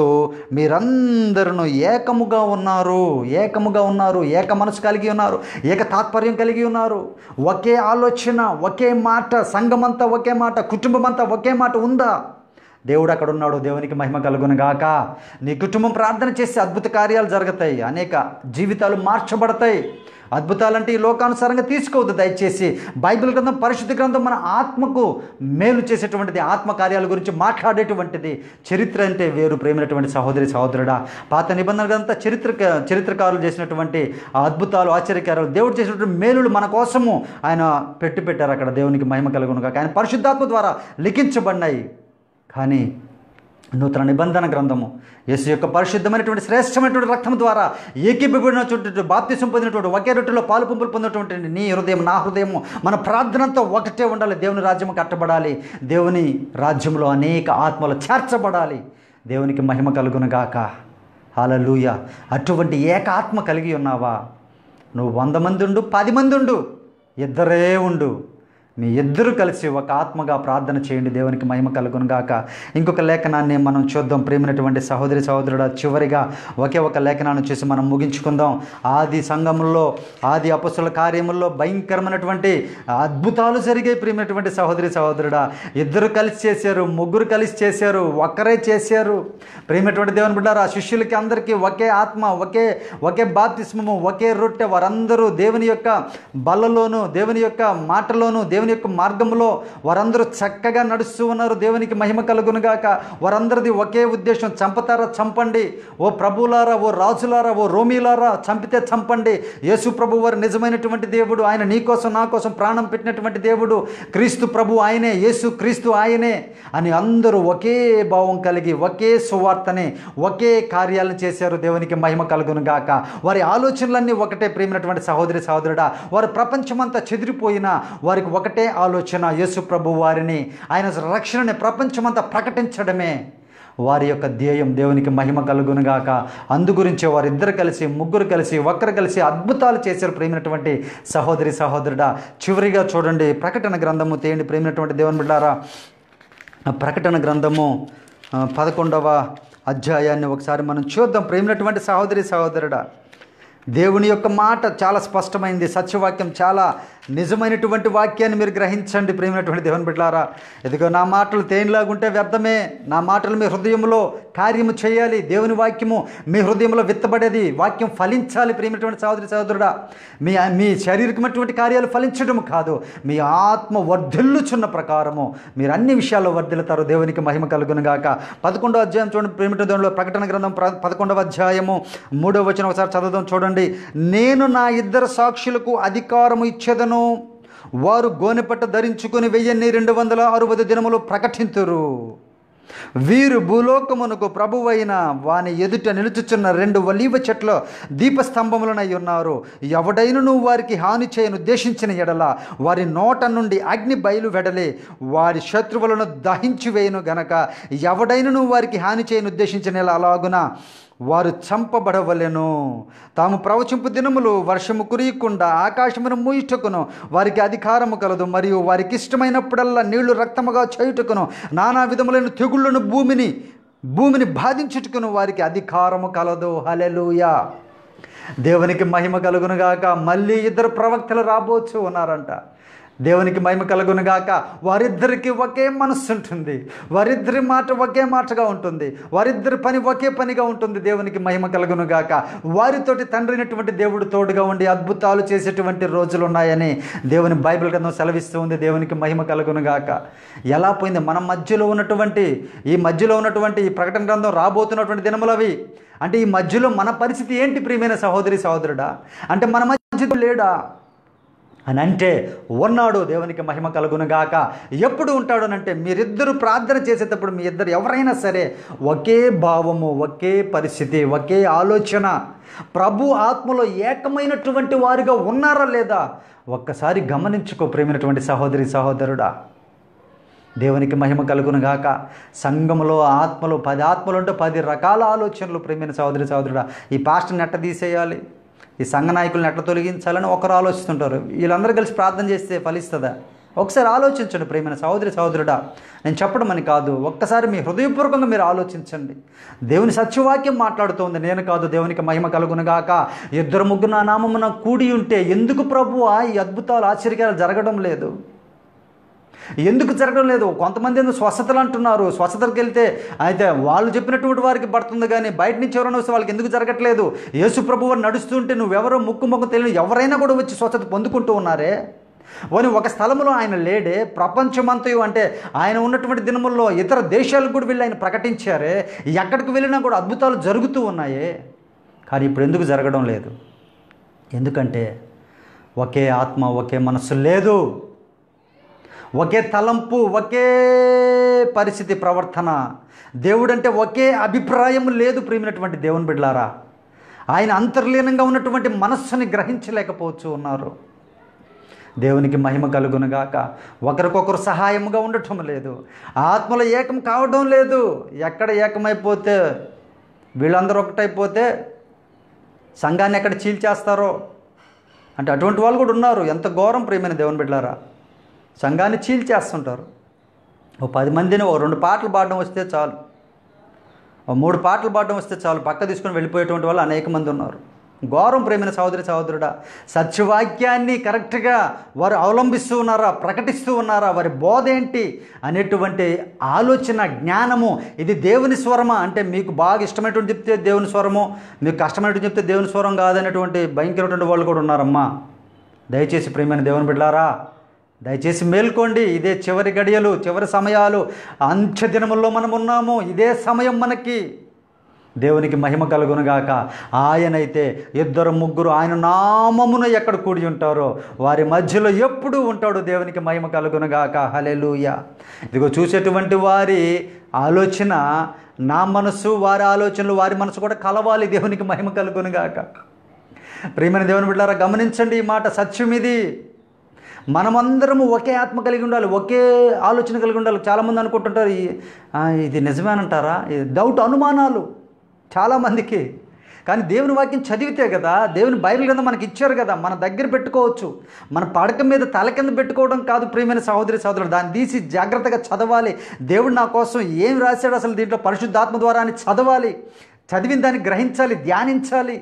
మీరందరూ ఏకముగా ఉన్నారు. ఏకముగా ఉన్నారు, ఏక మనసు కలిగి ఉన్నారు, ఏక తాత్పర్యం కలిగి ఉన్నారు, ఒకే ఆలోచన, ఒకే మాట, సంఘమంతా ఒకే మాట, కుటుంబం అంతా ఒకే మాట ఉందా? దేవుడు అక్కడ ఉన్నాడు. దేవునికి మహిమ కలుగునుగాక. నీ కుటుంబం ప్రార్థన చేస్తే అద్భుత కార్యాలు జరుగుతాయి, అనేక జీవితాలు మార్చబడతాయి. అద్భుతాలంటే ఈ లోకానుసారంగా తీసుకోవద్దు దయచేసి. బైబిల్ గ్రంథం, పరిశుద్ధ గ్రంథం మన ఆత్మకు మేలు చేసేటువంటిది, ఆత్మ కార్యాల గురించి మాట్లాడేటువంటిది. చరిత్ర అంటే వేరు ప్రేమైనటువంటి సహోదరి సహోదరుడా. పాత నిబంధన గ్రంథం చరిత్ర చరిత్రకారులు చేసినటువంటి అద్భుతాలు, ఆశ్చర్యకారాలు, దేవుడు చేసినటువంటి మేలులు మన కోసము ఆయన పెట్టి పెట్టారు అక్కడ. దేవునికి మహిమ కలుగునుగాక. ఆయన పరిశుద్ధాత్మ ద్వారా లిఖించబడినాయి. కానీ నూతన నిబంధన గ్రంథము యేసు యొక్క పరిశుద్ధమైనటువంటి శ్రేష్టమైనటువంటి రక్తం ద్వారా ఏకీభవించినటువంటి బాప్తిసం పొందినటువంటి, ఒకే రొట్టెలో పాలు పంపులు పొందినటువంటి నీ హృదయం, నా హృదయము, మన ప్రార్థనంతో ఒకటే ఉండాలి. దేవుని రాజ్యము కట్టబడాలి. దేవుని రాజ్యంలో అనేక ఆత్మలు చేర్చబడాలి. దేవునికి మహిమ కలుగునుగాక. హల్లెలూయా. అటువంటి ఏక ఆత్మ కలిగి ఉన్నావా? నువ్వు వంద మంది ఉండు, పది మంది ఉండు, ఇద్దరే ఉండు, మీ ఇద్దరు కలిసి ఒక ఆత్మగా ప్రార్థన చేయండి. దేవునికి మహిమ కలుగునుగాక. ఇంకొక లేఖనాన్ని మనం చూద్దాం ప్రియమైనటువంటి సహోదరి సహోదరుడు. చివరిగా ఒకే ఒక లేఖనాన్ని చూసి మనం ముగించుకుందాం. ఆది సంఘముల్లో, ఆది అపొస్తలుల కార్యముల్లో భయంకరమైనటువంటి అద్భుతాలు జరిగాయి ప్రియమైనటువంటి సహోదరి సహోదరుడా. ఇద్దరు కలిసి చేశారు, ముగ్గురు కలిసి చేశారు, ఒక్కరే చేశారు. ప్రియమైనటువంటి దేవుని బిడ్డారా, శిష్యులకి అందరికీ ఒకే ఆత్మ, ఒకే ఒకే బాప్తిస్మము, ఒకే రొట్టె. వారందరూ దేవుని యొక్క బల్లలోను, దేవుని యొక్క మాటలోను, దేవుని యొక్క మార్గంలో వారందరూ చక్కగా నడుస్తూ ఉన్నారు. దేవునికి మహిమ కలుగునుగాక. వారందరిది ఒకే ఉద్దేశం, చంపుతారా చంపండి, ఓ ప్రభులారా, ఓ రాజులారా, ఓ రోమీలారా, చంపితే చంపండి. యేసు ప్రభు వారు నిజమైనటువంటి దేవుడు. ఆయన నీ కోసం నా కోసం ప్రాణం పెట్టినటువంటి దేవుడు. క్రీస్తు ప్రభు ఆయనే, యేసు క్రీస్తు ఆయనే అని అందరూ ఒకే భావం కలిగి ఒకే సువార్తని, ఒకే కార్యాలను చేశారు. దేవునికి మహిమ కలుగునుగాక. వారి ఆలోచనలన్నీ ఒకటే ప్రియమైనటువంటి సహోదరి సహోదరుడా. వారు ప్రపంచమంతా చెదిరిపోయినా వారికి ఒకటే ఆలోచన, యేసు ప్రభు వారిని, ఆయన రక్షణని ప్రపంచమంతా ప్రకటించడమే వారి యొక్క ధ్యేయం. దేవునికి మహిమ కలుగునుగాక. అందుగురించే వారిద్దరు కలిసి, ముగ్గురు కలిసి, ఒక్కరు కలిసి అద్భుతాలు చేశారు ప్రేమైనటువంటి సహోదరి సహోదరుడా. చివరిగా చూడండి, ప్రకటన గ్రంథము తీయండి ప్రేమైనటువంటి దేవుని బిడ్డారా. ప్రకటన గ్రంథము పదకొండవ అధ్యాయాన్ని ఒకసారి మనం చూద్దాం ప్రేమైనటువంటి సహోదరి సహోదరుడా. దేవుని యొక్క మాట చాలా స్పష్టమైంది, సత్యవాక్యం చాలా నిజమైనటువంటి వాక్యాన్ని మీరు గ్రహించండి ప్రియమైనటువంటి దేవుని బిడ్డలారా. ఇదిగో నా మాటలు తేనెలాగుంటే వ్యర్థమే, నా మాటలు మీ హృదయంలో కార్యము చేయాలి. దేవుని వాక్యము మీ హృదయంలో విత్తబడేది, వాక్యం ఫలించాలి ప్రియమైనటువంటి సహోదరి సహోదరుడా. మీ మీ శారీరకమైనటువంటి కార్యాలు ఫలించడం కాదు, మీ ఆత్మ వర్ధిల్లుచున్న ప్రకారము మీరు అన్ని విషయాల్లో వర్ధిల్లుతారు. దేవునికి మహిమ కలుగునుగాక. పదకొండవ అధ్యాయం చూడండి ప్రియమైనటువంటి దేవునిలో, ప్రకటన గ్రంథం పదకొండవ అధ్యాయము మూడవ వచనం ఒకసారి చదువుదాం చూడండి. నేను నా ఇద్దరు సాక్షులకు అధికారము ఇచ్చేదను, వారు గోనెపట్ట ధరించుకుని వెయ్యిన్ని రెండు వందల అరవై దినములు ప్రకటింతురు. వీరు భూలోకమునకు ప్రభువైన వాని ఎదుట నిలుచుచున్న రెండు ఒలీవ చెట్ల దీపస్తంభములనై ఉన్నారు. ఎవడైనను వారికి హాని చేయను ఉద్దేశించిన ఎడల వారి నోట నుండి అగ్ని బయలు వెడలే వారి శత్రువులను దహించి వేయును గనక ఎవడైనను వారికి హాని చేయను ఉద్దేశించిన ఎడల అలాగున వారు చంపబడవలెను. తాము ప్రవచింపు దినములు వర్షము కురియకుండా ఆకాశమును మూయుటకును వారికి అధికారము కలదు. మరియు వారికి ఇష్టమైనప్పుడల్లా నీళ్లు రక్తముగా చేయుటకును నానా విధములైన తెగుళ్లను భూమిని భూమిని బాధించుటకును వారికి అధికారము కలదు. హల్లెలూయా. దేవునికి మహిమ కలుగునుగాక. మళ్ళీ ఇద్దరు ప్రవక్తలు రాబోచు ఉన్నారంట. దేవునికి మహిమ కలుగునుగాక. వారిద్దరికి ఒకే మనస్సు ఉంటుంది, వారిద్దరి మాట ఒకే మాటగా ఉంటుంది, వారిద్దరి పని ఒకే పనిగా ఉంటుంది. దేవునికి మహిమ కలుగునుగాక. వారితోటి తండ్రినటువంటి దేవుడు తోడుగా ఉండి అద్భుతాలు చేసేటువంటి రోజులు ఉన్నాయని దేవుని బైబిల్ గ్రంథం సెలవిస్తూ ఉంది. దేవునికి మహిమ కలుగునుగాక. ఎలా పోయింది మన మధ్యలో ఉన్నటువంటి ఈ మధ్యలో ఉన్నటువంటి ఈ ప్రకటన గ్రంథం రాబోతున్నటువంటి దినములవి. అంటే ఈ మధ్యలో మన పరిస్థితి ఏంటి ప్రియమైన సహోదరి సహోదరుడా? అంటే మన మధ్యలో లేడా అని అంటే ఉన్నాడు. దేవునికి మహిమ కలుగునుగాక. ఎప్పుడు ఉంటాడు అంటే మీరిద్దరు ప్రార్థన చేసేటప్పుడు మీ ఇద్దరు ఎవరైనా సరే ఒకే భావము, ఒకే పరిస్థితి, ఒకే ఆలోచన, ప్రభు ఆత్మలో ఏకమైనటువంటి వారిగా ఉన్నారా లేదా ఒక్కసారి గమనించుకో ప్రేమైనటువంటి సహోదరి సహోదరుడా. దేవునికి మహిమ కలుగునుగాక. సంఘములో ఆత్మలు పది ఆత్మలు ఉంటే పది రకాల ఆలోచనలు. ప్రేమైన సహోదరి సహోదరుడా, ఈ పాస్టర్ని ఎట్ట తీసేయాలి, ఈ సంఘ నాయకులను ఎట్లా తొలగించాలని ఒకరు ఆలోచిస్తుంటారు. వీళ్ళందరూ కలిసి ప్రార్థన చేస్తే ఫలిస్తుందా? ఒకసారి ఆలోచించండి ప్రియమైన సహోదరి సహోదరుడా. నేను చెప్పడం అని కాదు, ఒక్కసారి మీ హృదయపూర్వకంగా మీరు ఆలోచించండి. దేవుని సత్యవాక్యం మాట్లాడుతోంది, నేను కాదు. దేవునికి మహిమ కలుగునుగాక. ఇద్దరు ముగ్గురు నా నామమున కూడి ఉంటే ఎందుకు ప్రభువా ఈ అద్భుతాలు ఆశ్చర్యాలు జరగడం లేదు? ఎందుకు జరగడం లేదు? కొంతమంది ఎందుకు స్వస్థతలు అంటున్నారు, స్వస్థతలకు వెళ్తే అయితే వాళ్ళు చెప్పినటువంటి వారికి పడుతుంది, కానీ బయట నుంచి ఎవరైనా వస్తే వాళ్ళకి ఎందుకు జరగట్లేదు? యేసు ప్రభు వారు నడుస్తుంటే నువ్వెవరో ముక్కు ముక్కు తెలియని ఎవరైనా కూడా వచ్చి స్వస్థత పొందుకుంటూ ఉన్నారే. ఓని ఒక స్థలంలో ఆయన లేడే, ప్రపంచమంతయు అంటే ఆయన ఉన్నటువంటి దినముల్లో ఇతర దేశాలకు కూడా వెళ్ళి ఆయన ప్రకటించారే. ఎక్కడికి వెళ్ళినా కూడా అద్భుతాలు జరుగుతూ ఉన్నాయే. కానీ ఇప్పుడు ఎందుకు జరగడం లేదు? ఎందుకంటే ఒకే ఆత్మ, ఒకే మనస్సు లేదు, ఒకే తలంపు, ఒకే పరిస్థితి, ప్రవర్తన. దేవుడంటే ఒకే అభిప్రాయం లేదు. ప్రియమైనటువంటి దేవుని బిడ్డలారా, ఆయన అంతర్లీనంగా ఉన్నటువంటి మనస్సుని గ్రహించలేకపోవచ్చు ఉన్నారు. దేవునికి మహిమ కలుగునుగాక. ఒకరికొకరు సహాయముగా ఉండటం లేదు, ఆత్మలో ఏకం కావడం లేదు. ఎక్కడ ఏకమైపోతే వీళ్ళందరూ ఒకటైపోతే సంఘాన్ని ఎక్కడ చీల్చేస్తారో అంటే అటువంటి వాళ్ళు కూడా ఉన్నారు. ఎంత ఘోరం ప్రియమైన దేవుని బిడ్డలారా. సంఘాన్ని చీల్చేస్తుంటారు. ఓ పది మందిని ఓ రెండు పాటలు పాడడం వస్తే చాలు, ఓ మూడు పాటలు పాడడం వస్తే చాలు, పక్క తీసుకుని వెళ్ళిపోయేటువంటి వాళ్ళు అనేక మంది ఉన్నారు. ఘోరం ప్రేమైన సహోదరి సహోదరుడా. సత్యవాక్యాన్ని కరెక్ట్గా వారు అవలంబిస్తూ ఉన్నారా, ప్రకటిస్తూ ఉన్నారా, వారి బోధ ఏంటి అనేటువంటి ఆలోచన, జ్ఞానము, ఇది దేవుని స్వరమా అంటే మీకు బాగా ఇష్టమైనటువంటి చెప్తే దేవుని స్వరము, మీకు కష్టమైనటువంటి చెప్తే దేవుని స్వరం కాదనేటువంటి భయంకరమైనటువంటి వాళ్ళు కూడా ఉన్నారమ్మా. దయచేసి ప్రియమైన దేవుని బిడ్డలారా, దయచేసి మేల్కోండి. ఇదే చివరి గడియలు, చివరి సమయాలు, అంత్య దినముల్లో మనం ఉన్నాము. ఇదే సమయం మనకి. దేవునికి మహిమ కలుగునుగాక. ఆయనైతే ఇద్దరు ముగ్గురు ఆయన నామమున ఎక్కడ కూడి ఉంటారో వారి మధ్యలో ఎప్పుడూ ఉంటాడు. దేవునికి మహిమ కలుగునుగాక. హల్లెలూయా. ఇదిగో చూసేటువంటి వారి ఆలోచన నా మనసు, వారి ఆలోచనలు వారి మనసు కూడా కలవాలి. దేవునికి మహిమ కలుగునుగాక. ప్రియమైన దేవుని బిడ్డలారా, గమనించండి ఈ మాట, సత్యం ఇది. మనమందరము ఒకే ఆత్మ కలిగి ఉండాలి, ఒకే ఆలోచన కలిగి ఉండాలి. చాలామంది అనుకుంటుంటారు ఇది నిజమేనంటారా, డౌట్, అనుమానాలు చాలామందికి. కానీ దేవుని వాక్యం చదివితే కదా, దేవుని బైబిల్ కింద మనకి ఇచ్చారు కదా, మన దగ్గర పెట్టుకోవచ్చు. మన పడక మీద తల కింద పెట్టుకోవడం కాదు ప్రియమైన సహోదరి సహోదరులు. దాన్ని తీసి జాగ్రత్తగా చదవాలి. దేవుడు నా కోసం ఏం రాశాడు అసలు దీంట్లో పరిశుద్ధాత్మ ద్వారా అని చదవాలి. చదివిన దాన్ని గ్రహించాలి, ధ్యానించాలి.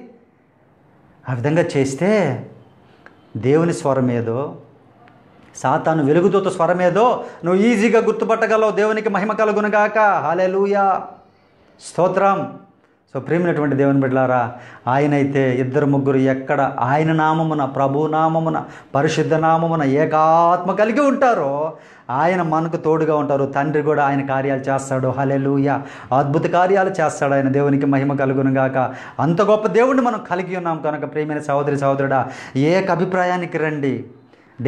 ఆ విధంగా చేస్తే దేవుని స్వరం ఏదో, సాతాను వెలుగుదూత స్వరమేదో నువ్వు ఈజీగా గుర్తుపట్టగలవు. దేవునికి మహిమ కలుగునుగాక. హల్లెలూయా, స్తోత్రం. సో ప్రియమైనటువంటి దేవుని బిడ్డలారా, ఆయనైతే ఇద్దరు ముగ్గురు ఎక్కడ ఆయన నామమున, ప్రభు నామమున, పరిశుద్ధ నామమున ఏకాత్మ కలిగి ఉంటారో ఆయన మనకు తోడుగా ఉంటారు. తండ్రి కూడా ఆయన కార్యాలు చేస్తాడు. హల్లెలూయా, అద్భుత కార్యాలు చేస్తాడు ఆయన. దేవునికి మహిమ కలుగునుగాక. అంత గొప్ప దేవుడిని మనం కలిగి ఉన్నాం కనుక ప్రియమైన సహోదరి సహోదరుడా, ఏక అభిప్రాయానికి రండి.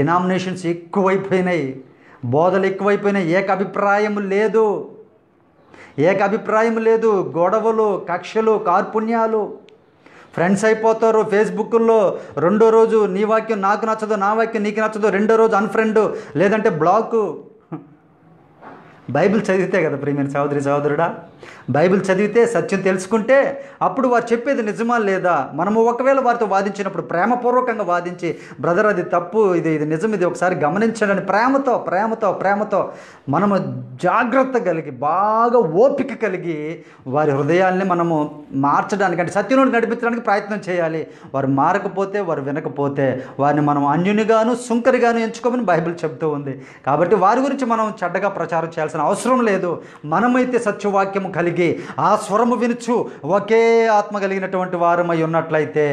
డినామినేషన్స్ ఎక్కువైపోయినాయి, బోధలు ఎక్కువైపోయినాయి, ఏక అభిప్రాయం లేదు. ఏకాభిప్రాయం లేదు, గొడవలు, కక్షలు, కార్పుణ్యాలు. ఫ్రెండ్స్ అయిపోతారు ఫేస్బుక్లో. రెండో రోజు నీ వాక్యం నాకు నచ్చదు, నా వాక్యం నీకు నచ్చదు, రెండో రోజు అన్ఫ్రెండ్ లేదంటే బ్లాకు. బైబిల్ చదివితే కదా ప్రియమైన సహోదరి సహోదరుడా, బైబిల్ చదివితే సత్యం తెలుసుకుంటే అప్పుడు వారు చెప్పేది నిజమా లేదా. మనము ఒకవేళ వారితో వాదించినప్పుడు ప్రేమపూర్వకంగా వాదించి, బ్రదర్ అది తప్పు, ఇది ఇది నిజం, ఇది ఒకసారి గమనించండి అని ప్రేమతో ప్రేమతో ప్రేమతో మనము జాగ్రత్త కలిగి, బాగా ఓపిక కలిగి వారి హృదయాల్ని మనము మార్చడానికి, అంటే సత్యంలోకి నడిపించడానికి ప్రయత్నం చేయాలి. వారు మారకపోతే, వారు వినకపోతే వారిని మనం అన్యునిగాను సుంకరిగాను ఎంచుకోమని బైబిల్ చెబుతూ ఉంది. కాబట్టి వారి గురించి మనం చెడ్డగా ప్రచారం చేయాల్సిన అవసరం లేదు. మనమైతే సత్యవాక్యము కలిగి ఆ స్వరము వినుచు ఒకే ఆత్మ కలిగినటువంటి వారమై ఉన్నట్లయితే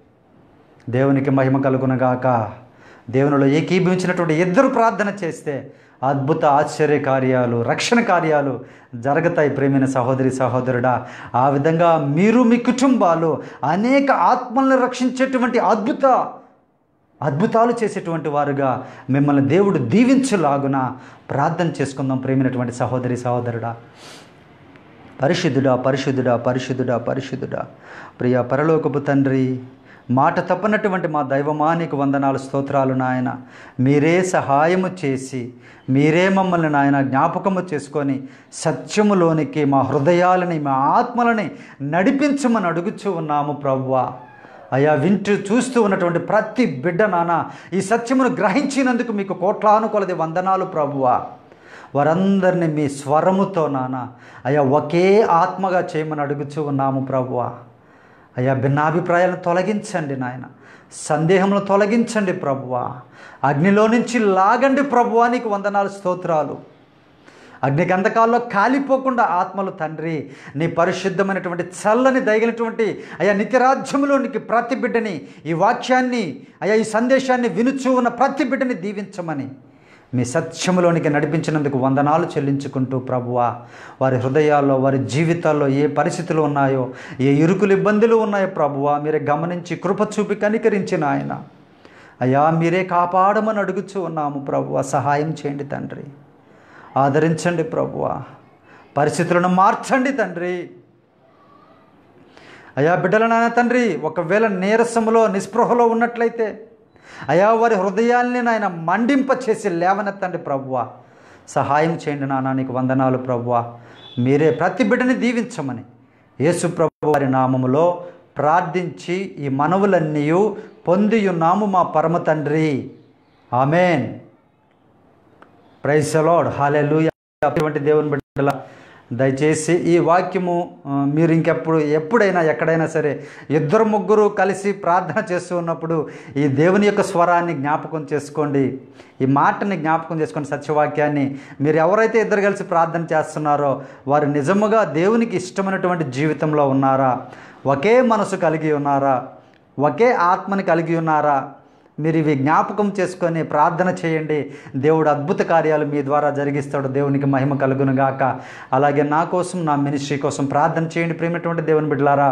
దేవునికి మహిమ కలుగునగాక. దేవునిలో ఏకీభవించినటువంటి ఇద్దరు ప్రార్థన చేస్తే అద్భుత ఆశ్చర్య కార్యాలు, రక్షణ కార్యాలు జరుగుతాయి ప్రేమైన సహోదరి సహోదరుడా. ఆ విధంగా మీరు మీ కుటుంబాలు అనేక ఆత్మల్ని రక్షించేటువంటి అద్భుత అద్భుతాలు చేసేటువంటి వారుగా మిమ్మల్ని దేవుడు దీవించులాగున ప్రార్థన చేసుకుందాం ప్రేమైనటువంటి సహోదరి సహోదరుడా. పరిశుద్ధుడా పరిశుద్ధుడా పరిశుద్ధుడా పరిశుద్ధుడా ప్రియ పరలోకపు తండ్రి, మాట తప్పనటువంటి మా దైవమా నీకు వందనాలు, స్తోత్రాలు నాయన. మీరే సహాయము చేసి మీరే మమ్మల్ని నాయన జ్ఞాపకము చేసుకొని సత్యములోనికి మా హృదయాలని, మా ఆత్మలని నడిపించమని అడుగుచూ ఉన్నాము ప్రభువా. అయా, వింటూ చూస్తూ ఉన్నటువంటి ప్రతి బిడ్డ నాన్న ఈ సత్యమును గ్రహించినందుకు మీకు కోట్లాను కొలది వందనాలు ప్రభువా. వారందరినీ మీ స్వరముతో నాన్న అయా ఒకే ఆత్మగా చేయమని అడుగుచూ ఉన్నాము ప్రభువా. అయా, భిన్నాభిప్రాయాలను తొలగించండి నాయన, సందేహంలో తొలగించండి ప్రభువా. అగ్నిలో నుంచి లాగండి ప్రభువా, నీకు వందనాలు స్తోత్రాలు. అగ్నిగంధకాల్లో కాలిపోకుండా ఆత్మలు తండ్రి నీ పరిశుద్ధమైనటువంటి చల్లని దయగినటువంటి అయా నిత్యరాజ్యంలోనికి ప్రతి బిడ్డని, ఈ వాక్యాన్ని అయా ఈ సందేశాన్ని వినుచూ ఉన్న ప్రతి బిడ్డని దీవించమని మీ సత్యములోనికి నడిపించినందుకు వందనాలు చెల్లించుకుంటూ ప్రభువా, వారి హృదయాల్లో, వారి జీవితాల్లో ఏ పరిస్థితులు ఉన్నాయో, ఏ ఇరుకులు ఇబ్బందులు ఉన్నాయో ప్రభువా మీరే గమనించి కృప చూపి కనికరించిన ఆయన అయా మీరే కాపాడమని అడుగుచూ ఉన్నాము ప్రభువా. సహాయం చేయండి తండ్రి, ఆదరించండి ప్రభువా, పరిస్థితులను మార్చండి తండ్రి. అయా బిడ్డలనైనా తండ్రి ఒకవేళ నీరసములో నిస్పృహలో ఉన్నట్లయితే అయా వారి హృదయాల్ని నాయన మండింప చేసి లేవనెత్తండి ప్రభువా. సహాయం చేయండి నాన్న, నీకు వందనాలు ప్రభువా. మీరే ప్రతి బిడ్డని దీవించమని యేసు ప్రభు వారి నామములో ప్రార్థించి ఈ మనవులన్నీ పొందియున్నాము మా పరమ తండ్రి. ఆమెన్. Praise the lord. హల్లెలూయా. అటువంటి దేవుని బిడ్డల దయచేసి ఈ వాక్యము మీరు ఇంకెప్పుడు ఎప్పుడైనా ఎక్కడైనా సరే ఇద్దరు ముగ్గురు కలిసి ప్రార్థన చేస్తూ ఉన్నప్పుడు ఈ దేవుని యొక్క స్వరాన్ని జ్ఞాపకం చేసుకోండి, ఈ మాటని జ్ఞాపకం చేసుకోండి. సత్యవాక్యాన్ని మీరు ఎవరైతే ఇద్దరు కలిసి ప్రార్థన చేస్తున్నారో వారు నిజముగా దేవునికి ఇష్టమైనటువంటి జీవితంలో ఉన్నారా, ఒకే మనసు కలిగి ఉన్నారా, ఒకే ఆత్మని కలిగి ఉన్నారా, మీరు ఇవి జ్ఞాపకం చేసుకొని ప్రార్థన చేయండి. దేవుడు అద్భుత కార్యాలు మీ ద్వారా జరిగిస్తాడు. దేవునికి మహిమ కలుగును గాక. అలాగే నా కోసం, నా మినిస్ట్రీ కోసం ప్రార్థన చేయండి ప్రేమటువంటి దేవుని బిడ్డలారా.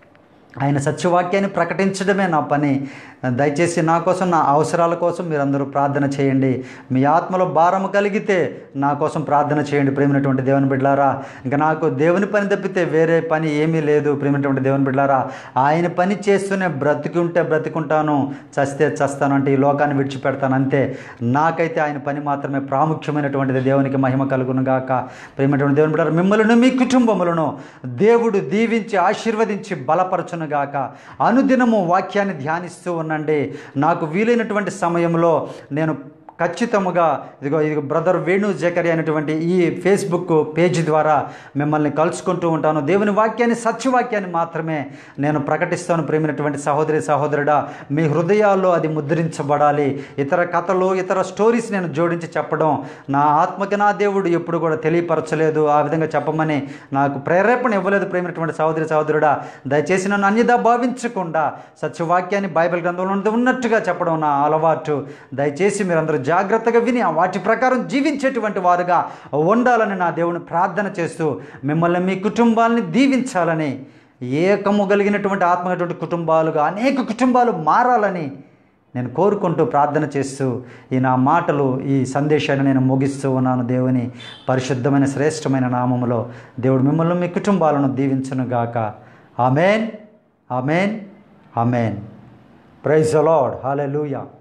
ఆయన సత్యవాక్యాన్ని ప్రకటించడమే నా పని. దయచేసి నా కోసం, నా అవసరాల కోసం మీరందరూ ప్రార్థన చేయండి. మీ ఆత్మలో భారము కలిగితే నా కోసం ప్రార్థన చేయండి ప్రేమైనటువంటి దేవుని బిడ్డలారా. ఇంకా నాకు దేవుని పని తప్పితే వేరే పని ఏమీ లేదు ప్రేమైనటువంటి దేవుని బిడ్డలారా. ఆయన పని చేస్తూనే బ్రతికి ఉంటే బ్రతికుంటాను, చస్తే చస్తాను, అంటే ఈ లోకాన్ని విడిచిపెడతాను అంతే. నాకైతే ఆయన పని మాత్రమే ప్రాముఖ్యమైనటువంటిది. దేవునికి మహిమ కలుగును గాక. ప్రేమైనటువంటి దేవుని బిడ్డలారా, మిమ్మల్ని మీ కుటుంబములను దేవుడు దీవించి ఆశీర్వదించి బలపరచును గాక. అనుదినము వాక్యాన్ని ధ్యానిస్తూ ఉండండి. నాకు వీలైనటువంటి సమయంలో నేను ఖచ్చితంగా ఇదిగో ఇది బ్రదర్ వేణు జకరి అనేటువంటి ఈ ఫేస్బుక్ పేజీ ద్వారా మిమ్మల్ని కలుసుకుంటూ ఉంటాను. దేవుని వాక్యాన్ని, సత్యవాక్యాన్ని మాత్రమే నేను ప్రకటిస్తాను. ప్రేమైనటువంటి సహోదరి సహోదరుడా, మీ హృదయాల్లో అది ముద్రించబడాలి. ఇతర కథలు, ఇతర స్టోరీస్ నేను జోడించి చెప్పడం నా ఆత్మకి నా దేవుడు ఎప్పుడు కూడా తెలియపరచలేదు. ఆ విధంగా చెప్పమని నాకు ప్రేరేపణ ఇవ్వలేదు. ప్రేమైనటువంటి సహోదరి సహోదరుడా, దయచేసి నన్ను అన్యదా భావించకుండా సత్యవాక్యాన్ని బైబిల్ గ్రంథంలో ఉన్నట్టుగా చెప్పడం నా అలవాటు. దయచేసి మీరందరూ జాగ్రత్తగా విని వాటి ప్రకారం జీవించేటువంటి వారుగా ఉండాలని నా దేవుని ప్రార్థన చేస్తూ మిమ్మల్ని, మీ కుటుంబాలని దీవించాలని, ఏకము కలిగినటువంటి ఆత్మటువంటి కుటుంబాలుగా అనేక కుటుంబాలు మారాలని నేను కోరుకుంటూ ప్రార్థన చేస్తూ ఈ నా మాటలు ఈ సందేశాన్ని నేను ముగిస్తూ ఉన్నాను. దేవుని పరిశుద్ధమైన శ్రేష్టమైన నామములో దేవుడు మిమ్మల్ని మీ కుటుంబాలను దీవించునుగాక. ఆమెన్, ఆమెన్, ఆమెన్. Praise the lord. హల్లెలూయా.